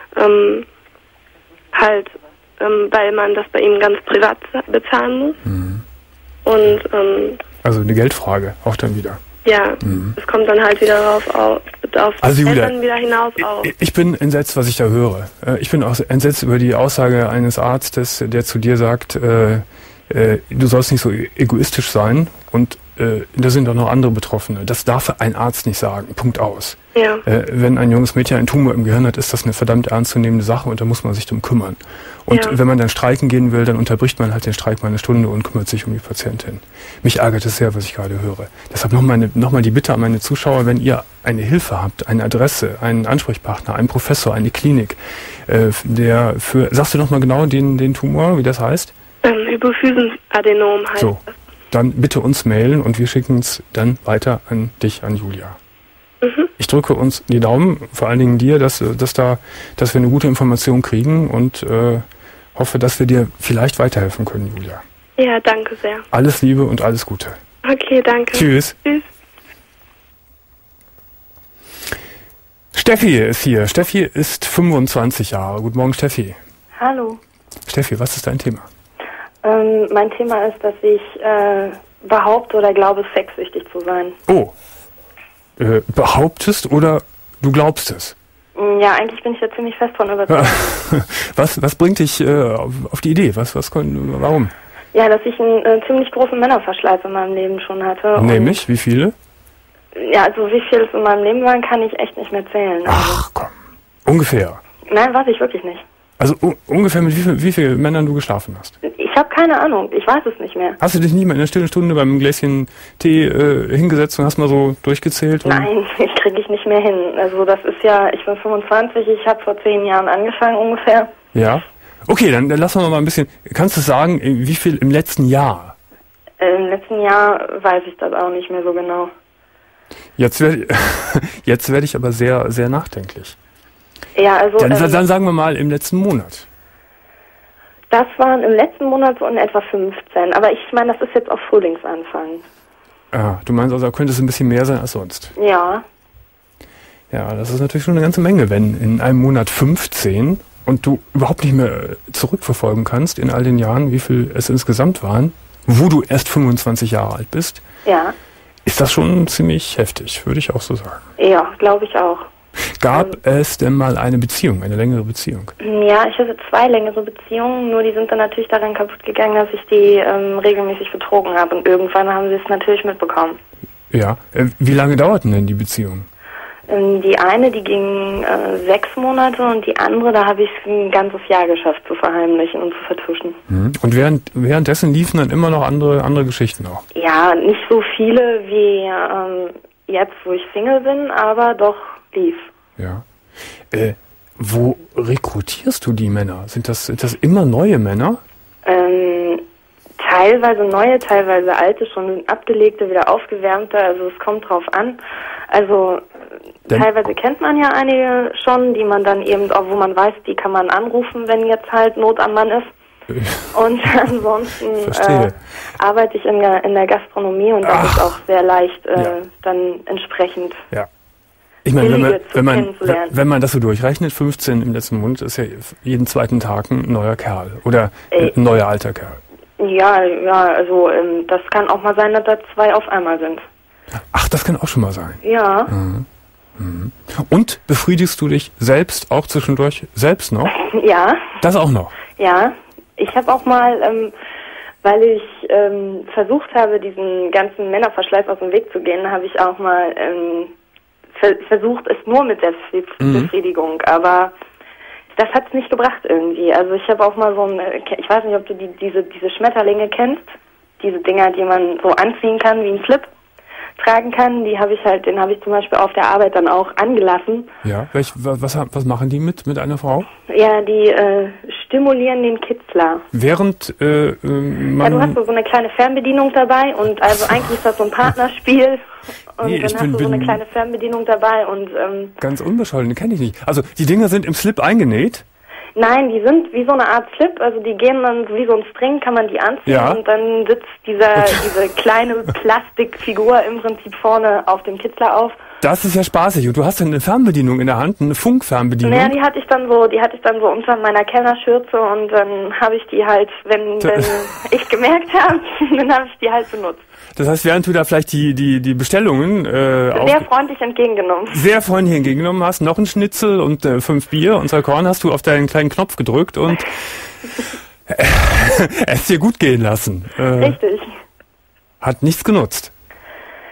weil man das bei ihm ganz privat bezahlen muss. Und also eine Geldfrage, auch dann wieder. Ja, es kommt dann halt wieder auf also Julia, dann wieder hinaus auf. Ich bin entsetzt, was ich da höre. Ich bin auch entsetzt über die Aussage eines Arztes, der zu dir sagt, du sollst nicht so egoistisch sein und da sind doch noch andere Betroffene. Das darf ein Arzt nicht sagen. Punkt aus. Ja. Wenn ein junges Mädchen einen Tumor im Gehirn hat, ist das eine verdammt ernstzunehmende Sache und da muss man sich drum kümmern. Und wenn man dann streiken gehen will, dann unterbricht man halt den Streik mal eine Stunde und kümmert sich um die Patientin. Mich ärgert es sehr, was ich gerade höre. Deshalb nochmal die Bitte an meine Zuschauer, wenn ihr eine Hilfe habt, eine Adresse, einen Ansprechpartner, einen Professor, eine Klinik, sagst du nochmal genau den Tumor, wie das heißt? Hypophysenadenom heißt so. Das. Dann bitte uns mailen und wir schicken es dann weiter an dich, an Julia. Ich drücke uns die Daumen, vor allen Dingen dir, dass wir eine gute Information kriegen und hoffe, dass wir dir vielleicht weiterhelfen können, Julia. Ja, danke sehr. Alles Liebe und alles Gute. Okay, danke. Tschüss. Tschüss. Steffi ist hier. Steffi ist 25 Jahre. Guten Morgen, Steffi. Hallo. Steffi, was ist dein Thema? Mein Thema ist, dass ich behaupte oder glaube, sexsüchtig zu sein. Oh. Behauptest oder du glaubst es? Ja, eigentlich bin ich da ziemlich fest von überzeugt. Was bringt dich auf die Idee? Warum? Ja, dass ich einen ziemlich großen Männerverschleiß in meinem Leben schon hatte. Nämlich, wie viele? Ja, also wie viel es in meinem Leben waren, kann ich echt nicht mehr zählen. Ach komm, ungefähr. Nein, weiß ich wirklich nicht. Also ungefähr mit wie vielen Männern du geschlafen hast? Ich habe keine Ahnung, ich weiß es nicht mehr. Hast du dich nie mal in einer stillen Stunde beim Gläschen Tee hingesetzt und hast mal so durchgezählt? Nein, ich kriege ich nicht mehr hin. Also das ist ja, ich bin 25, ich habe vor 10 Jahren angefangen ungefähr. Ja. Okay, dann lassen wir mal ein bisschen. Kannst du sagen, wie viel im letzten Jahr? Im letzten Jahr weiß ich das auch nicht mehr so genau. Jetzt werd ich aber sehr, sehr nachdenklich. Ja, also dann sagen wir mal im letzten Monat. Das waren im letzten Monat so in etwa 15. Aber ich meine, das ist jetzt auch Frühlingsanfang. Ah, du meinst also, könnte es ein bisschen mehr sein als sonst? Ja. Ja, das ist natürlich schon eine ganze Menge, wenn in einem Monat 15 und du überhaupt nicht mehr zurückverfolgen kannst in all den Jahren, wie viel es insgesamt waren, wo du erst 25 Jahre alt bist. Ja. Ist das schon ziemlich heftig, würde ich auch so sagen. Ja, glaube ich auch. Gab es denn mal eine Beziehung, eine längere Beziehung? Ja, ich hatte 2 längere Beziehungen, nur die sind dann natürlich daran kaputt gegangen, dass ich die regelmäßig betrogen habe. Und irgendwann haben sie es natürlich mitbekommen. Ja, wie lange dauerten denn die Beziehungen? Die eine, die ging 6 Monate und die andere, da habe ich es ein ganzes Jahr geschafft zu verheimlichen und zu vertuschen. Und währenddessen liefen dann immer noch andere Geschichten auch? Ja, nicht so viele wie jetzt, wo ich Single bin, aber doch lief. Ja. Wo rekrutierst du die Männer? Sind das immer neue Männer? Teilweise neue, teilweise alte, schon abgelegte, wieder aufgewärmte, also es kommt drauf an. Also teilweise kennt man ja einige schon, die man dann eben auch, wo man weiß, die kann man anrufen, wenn jetzt halt Not am Mann ist. Und ansonsten arbeite ich in der Gastronomie und das ist auch sehr leicht, dann entsprechend. Ja. Ich meine, wenn man das so durchrechnet, 15 im letzten Monat ist ja jeden zweiten Tag ein neuer Kerl oder ein neuer alter Kerl. Ja, also das kann auch mal sein, dass da 2 auf einmal sind. Ach, das kann auch schon mal sein. Ja. Mhm. Und befriedigst du dich selbst auch zwischendurch selbst noch? Ja. Das auch noch? Ja. Ich habe auch mal, weil ich versucht habe, diesen ganzen Männerverschleiß aus dem Weg zu gehen, habe ich auch mal versucht, es nur mit Selbstbefriedigung, aber das hat es nicht gebracht irgendwie. Also ich habe auch mal ich weiß nicht, ob du diese Schmetterlinge kennst, diese Dinger, die man so anziehen kann wie ein Slip, tragen kann, den habe ich zum Beispiel auf der Arbeit dann auch angelassen. Ja, was machen die mit einer Frau? Ja, die stimulieren den Kitzler. Während du hast so eine kleine Fernbedienung dabei und also eigentlich ist das so ein Partnerspiel und dann hast du so eine kleine Fernbedienung dabei und ganz unbescholten, kenne ich nicht. Also die Dinger sind im Slip eingenäht? Nein, die sind wie so eine Art Slip, also die gehen dann wie so ein String, kann man die anziehen und dann sitzt diese kleine Plastikfigur im Prinzip vorne auf dem Kitzler auf. Das ist ja spaßig. Und du hast dann eine Fernbedienung in der Hand, eine Funkfernbedienung. Naja, die hatte ich dann so unter meiner Kellnerschürze und dann habe ich die halt, wenn ich gemerkt habe, dann habe ich die halt benutzt. Das heißt, während du da vielleicht die Bestellungen sehr freundlich entgegengenommen. Sehr freundlich entgegengenommen hast, noch ein Schnitzel und 5 Bier und 2 Korn, hast du auf deinen kleinen Knopf gedrückt und es dir gut gehen lassen. Richtig. Hat nichts genutzt.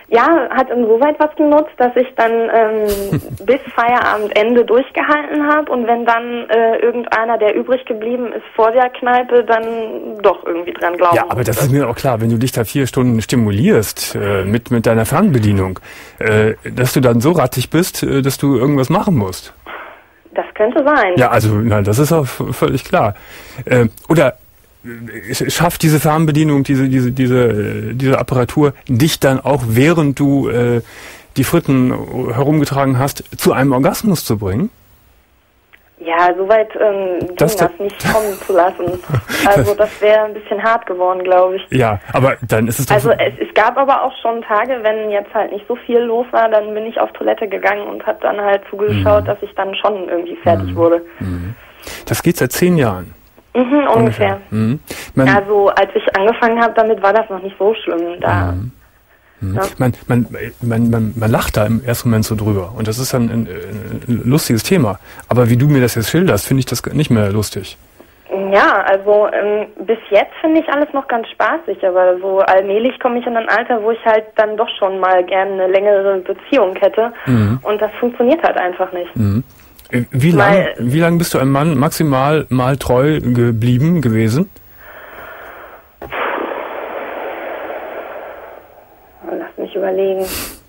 Ja, hat insoweit was genutzt, dass ich dann bis Feierabendende durchgehalten habe und wenn dann irgendeiner, der übrig geblieben ist vor der Kneipe, dann doch irgendwie dran glauben Ja, aber das ist mir auch klar, wenn du dich da 4 Stunden stimulierst mit deiner Fernbedienung, dass du dann so rattig bist, dass du irgendwas machen musst. Das könnte sein. Ja, also nein, das ist auch völlig klar. Oder schafft diese Fernbedienung, diese Apparatur, dich dann auch, während du die Fritten herumgetragen hast, zu einem Orgasmus zu bringen? Ja, soweit ging das nicht kommen zu lassen. Also das wäre ein bisschen hart geworden, glaube ich. Ja, aber dann ist es doch... Also es gab aber auch schon Tage, wenn jetzt halt nicht so viel los war, dann bin ich auf Toilette gegangen und habe dann halt zugeschaut, dass ich dann schon irgendwie fertig wurde. Das geht seit 10 Jahren? Ungefähr. Also als ich angefangen habe, damit war das noch nicht so schlimm. Da, ja. Man lacht da im ersten Moment so drüber und das ist dann ein lustiges Thema. Aber wie du mir das jetzt schilderst, finde ich das nicht mehr lustig. Ja, also bis jetzt finde ich alles noch ganz spaßig, aber so allmählich komme ich in ein Alter, wo ich halt dann doch schon mal gerne eine längere Beziehung hätte und das funktioniert halt einfach nicht. Wie lang bist du einem Mann maximal mal treu gewesen? Lass mich überlegen.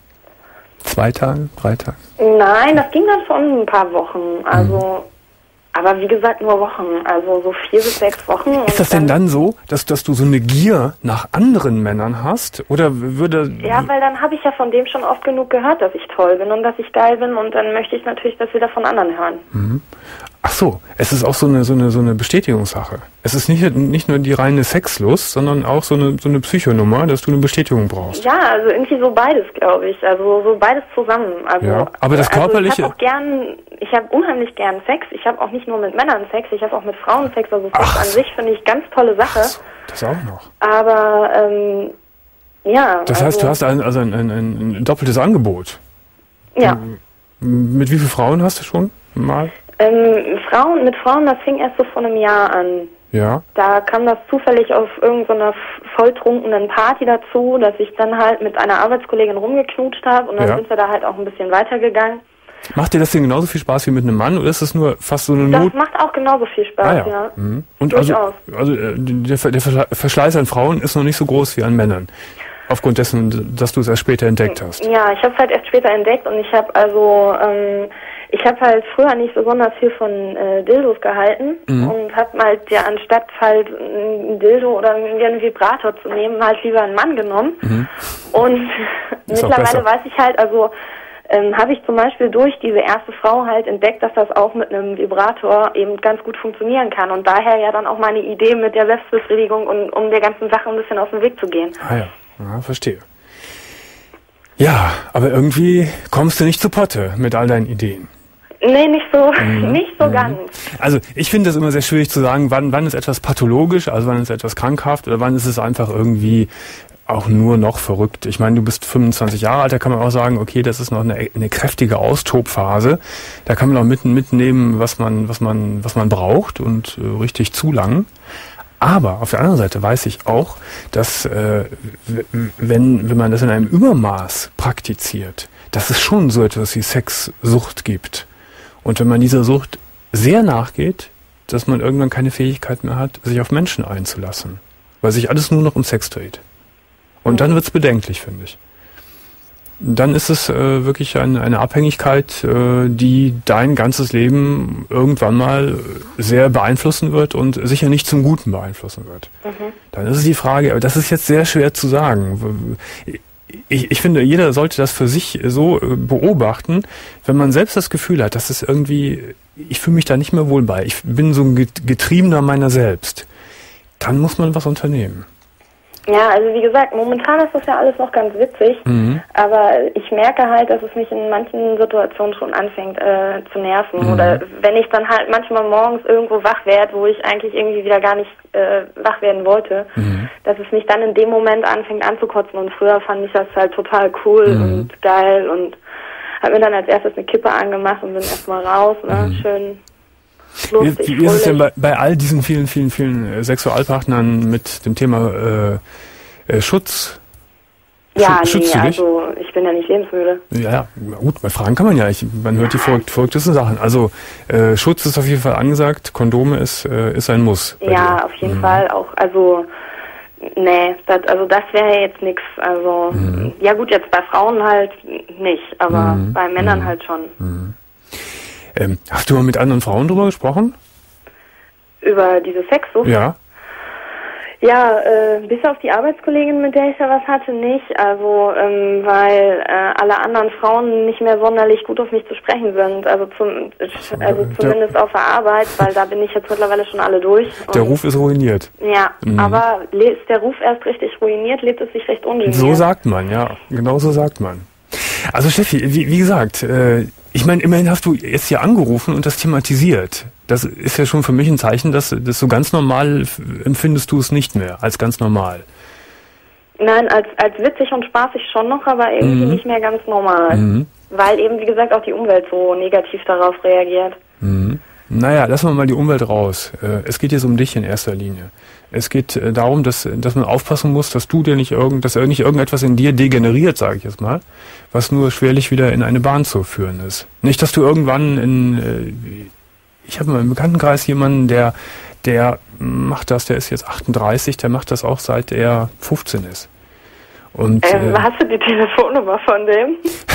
2 Tage? 3 Tage? Nein, das ging dann schon ein paar Wochen. Also, aber wie gesagt nur Wochen. Also so 4 bis 6 Wochen. Ist das denn dann so, dass du so eine Gier nach anderen Männern hast? Oder würde... Ja, weil dann habe ich ja von dem schon oft genug gehört, dass ich toll bin und dass ich geil bin und dann möchte ich natürlich das wieder von anderen hören. Ach so, es ist auch so eine Bestätigungssache. Es ist nicht nur die reine Sexlust, sondern auch so eine Psychonummer, dass du eine Bestätigung brauchst. Ja, also irgendwie so beides, glaube ich. Also so beides zusammen. Also, ja, aber das Körperliche... Also ich habe unheimlich gern Sex. Ich habe auch nicht nur mit Männern Sex, ich habe auch mit Frauen Sex. Also Sex an sich finde ich ganz tolle Sache. So, das auch noch. Aber, ja. Das heißt, du hast ein doppeltes Angebot. Ja. Mit wie vielen Frauen hast du schon mal? Mit Frauen, das fing erst so vor einem Jahr an. Ja. Da kam das zufällig auf irgendeiner volltrunkenen Party dazu, dass ich dann halt mit einer Arbeitskollegin rumgeknutscht habe und dann sind wir da halt auch ein bisschen weitergegangen. Macht dir das denn genauso viel Spaß wie mit einem Mann oder ist das nur fast so eine Not? Das macht auch genauso viel Spaß, ja. Und also der Verschleiß an Frauen ist noch nicht so groß wie an Männern. Aufgrund dessen, dass du es erst später entdeckt hast. Ja, ich habe es halt erst später entdeckt und ich habe halt früher nicht besonders viel von Dildos gehalten und habe halt anstatt halt ein Dildo oder einen Vibrator zu nehmen, halt lieber einen Mann genommen. Und mittlerweile weiß ich halt, also habe ich zum Beispiel durch diese erste Frau halt entdeckt, dass das auch mit einem Vibrator eben ganz gut funktionieren kann und daher ja dann auch meine Idee mit der Selbstbefriedigung und um der ganzen Sache ein bisschen aus dem Weg zu gehen. Ja, verstehe. Ja, aber irgendwie kommst du nicht zu Potte mit all deinen Ideen. Nee, nicht so ganz. Also ich finde das immer sehr schwierig zu sagen, wann ist etwas pathologisch, also wann ist etwas krankhaft oder wann ist es einfach irgendwie auch nur noch verrückt. Ich meine, du bist 25 Jahre alt, da kann man auch sagen, okay, das ist noch eine kräftige Austobphase. Da kann man auch mitnehmen, was man braucht und richtig zulangen. Aber auf der anderen Seite weiß ich auch, dass wenn man das in einem Übermaß praktiziert, dass es schon so etwas wie Sexsucht gibt. Und wenn man dieser Sucht sehr nachgeht, dass man irgendwann keine Fähigkeit mehr hat, sich auf Menschen einzulassen. Weil sich alles nur noch um Sex dreht. Und dann wird's bedenklich, finde ich. Dann ist es wirklich eine Abhängigkeit, die dein ganzes Leben irgendwann mal sehr beeinflussen wird und sicher nicht zum Guten beeinflussen wird. Dann ist es die Frage, aber das ist jetzt sehr schwer zu sagen. Ich finde, jeder sollte das für sich so beobachten, wenn man selbst das Gefühl hat, dass es irgendwie, ich fühle mich da nicht mehr wohl bei, ich bin so ein Getriebener meiner selbst, dann muss man was unternehmen. Ja, also wie gesagt, momentan ist das ja alles noch ganz witzig, aber ich merke halt, dass es mich in manchen Situationen schon anfängt zu nerven. Oder wenn ich dann halt manchmal morgens irgendwo wach werde, wo ich eigentlich irgendwie wieder gar nicht wach werden wollte, dass es mich dann in dem Moment anfängt anzukotzen. Und früher fand ich das halt total cool und geil und habe mir dann als erstes eine Kippe angemacht und bin erstmal raus, ne, schön. Wie ist es denn bei all diesen vielen Sexualpartnern mit dem Thema Schutz? Ja, Schützt du dich? also ich bin ja nicht lebensmüde. Ja, gut, bei Fragen kann man ja. Man hört die verrücktesten Sachen. Also Schutz ist auf jeden Fall angesagt, Kondome ist ein Muss. Ja, auf jeden Fall auch. Also nee, das wäre jetzt nichts. Also ja gut, jetzt bei Frauen halt nicht, aber bei Männern halt schon. Hast du mal mit anderen Frauen drüber gesprochen? Über diese Sexsucht? Ja. Ja, bis auf die Arbeitskollegin, mit der ich da was hatte, nicht. Also, weil alle anderen Frauen nicht mehr sonderlich gut auf mich zu sprechen sind. Also zumindest auf der Arbeit, weil da bin ich jetzt mittlerweile schon alle durch. Der Ruf ist ruiniert. Ja, aber ist der Ruf erst richtig ruiniert, lebt es sich recht ungeniert. So sagt man, ja. Genau so sagt man. Also Steffi, wie gesagt, ich meine, immerhin hast du jetzt hier angerufen und das thematisiert. Das ist ja schon für mich ein Zeichen, dass das so ganz normal empfindest du es nicht mehr, als ganz normal. Nein, als witzig und spaßig schon noch, aber irgendwie nicht mehr ganz normal. Weil eben, wie gesagt, auch die Umwelt so negativ darauf reagiert. Naja, lassen wir mal die Umwelt raus. Es geht jetzt um dich in erster Linie. Es geht darum, dass man aufpassen muss, dass nicht irgendetwas in dir degeneriert, sage ich jetzt mal, was nur schwerlich wieder in eine Bahn zu führen ist. Nicht, dass du irgendwann ich habe in meinem Bekanntenkreis jemanden, der macht das, der ist jetzt 38, der macht das auch seit er 15 ist. Und, hast du die Telefonnummer von dem?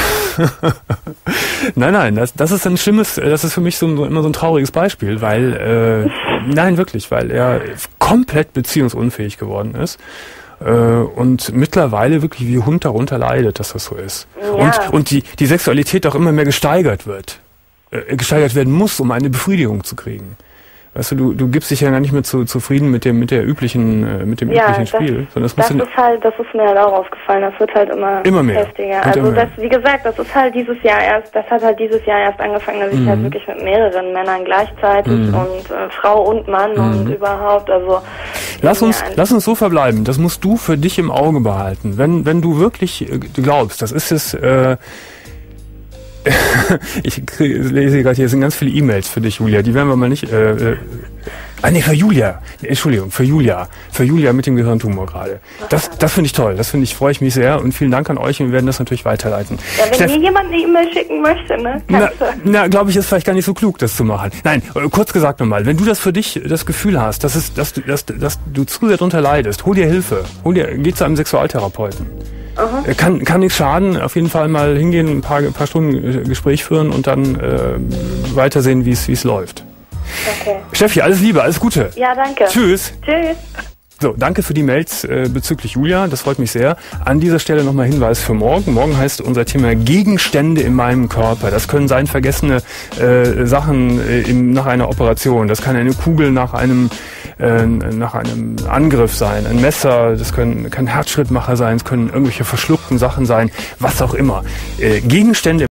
Nein, das ist ein schlimmes, das ist für mich immer so ein trauriges Beispiel, weil, nein, wirklich, weil er komplett beziehungsunfähig geworden ist. Und mittlerweile wirklich wie Hund darunter leidet, dass das so ist. Ja. Und die Sexualität auch immer mehr gesteigert werden muss, um eine Befriedigung zu kriegen. Weißt du gibst dich ja gar nicht mehr zufrieden mit dem üblichen Spiel. Sondern das ist mir halt auch aufgefallen, das wird halt immer mehr heftiger. Also wie gesagt, das hat halt dieses Jahr erst angefangen, dass ich halt wirklich mit mehreren Männern gleichzeitig und Frau und Mann und überhaupt, also. Lass uns so verbleiben, das musst du für dich im Auge behalten. Wenn du wirklich glaubst, das ist es, ich lese gerade hier, sind ganz viele E-Mails für dich, Julia. Die werden wir mal nicht. Für Julia. Entschuldigung, für Julia. Für Julia mit dem Gehirntumor gerade. Das finde ich toll. Freue ich mich sehr und vielen Dank an euch und wir werden das natürlich weiterleiten. Ja, wenn mir jemand eine E-Mail schicken möchte, ne? Na, glaube ich, ist vielleicht gar nicht so klug, das zu machen. Nein, kurz gesagt nochmal, wenn du das für dich das Gefühl hast, dass du zu sehr drunter leidest, hol dir Hilfe. Geh zu einem Sexualtherapeuten. Kann nichts schaden, auf jeden Fall mal hingehen, ein paar Stunden Gespräch führen und dann weitersehen, wie es läuft. Okay. Steffi, alles Liebe, alles Gute. Ja, danke. Tschüss. Tschüss. So, danke für die Mails bezüglich Julia, das freut mich sehr. An dieser Stelle nochmal Hinweis für morgen. Morgen heißt unser Thema Gegenstände in meinem Körper. Das können sein vergessene Sachen nach einer Operation. Das kann eine Kugel nach einem Angriff sein, ein Messer, das kann Herzschrittmacher sein, es können irgendwelche verschluckten Sachen sein, was auch immer. Gegenstände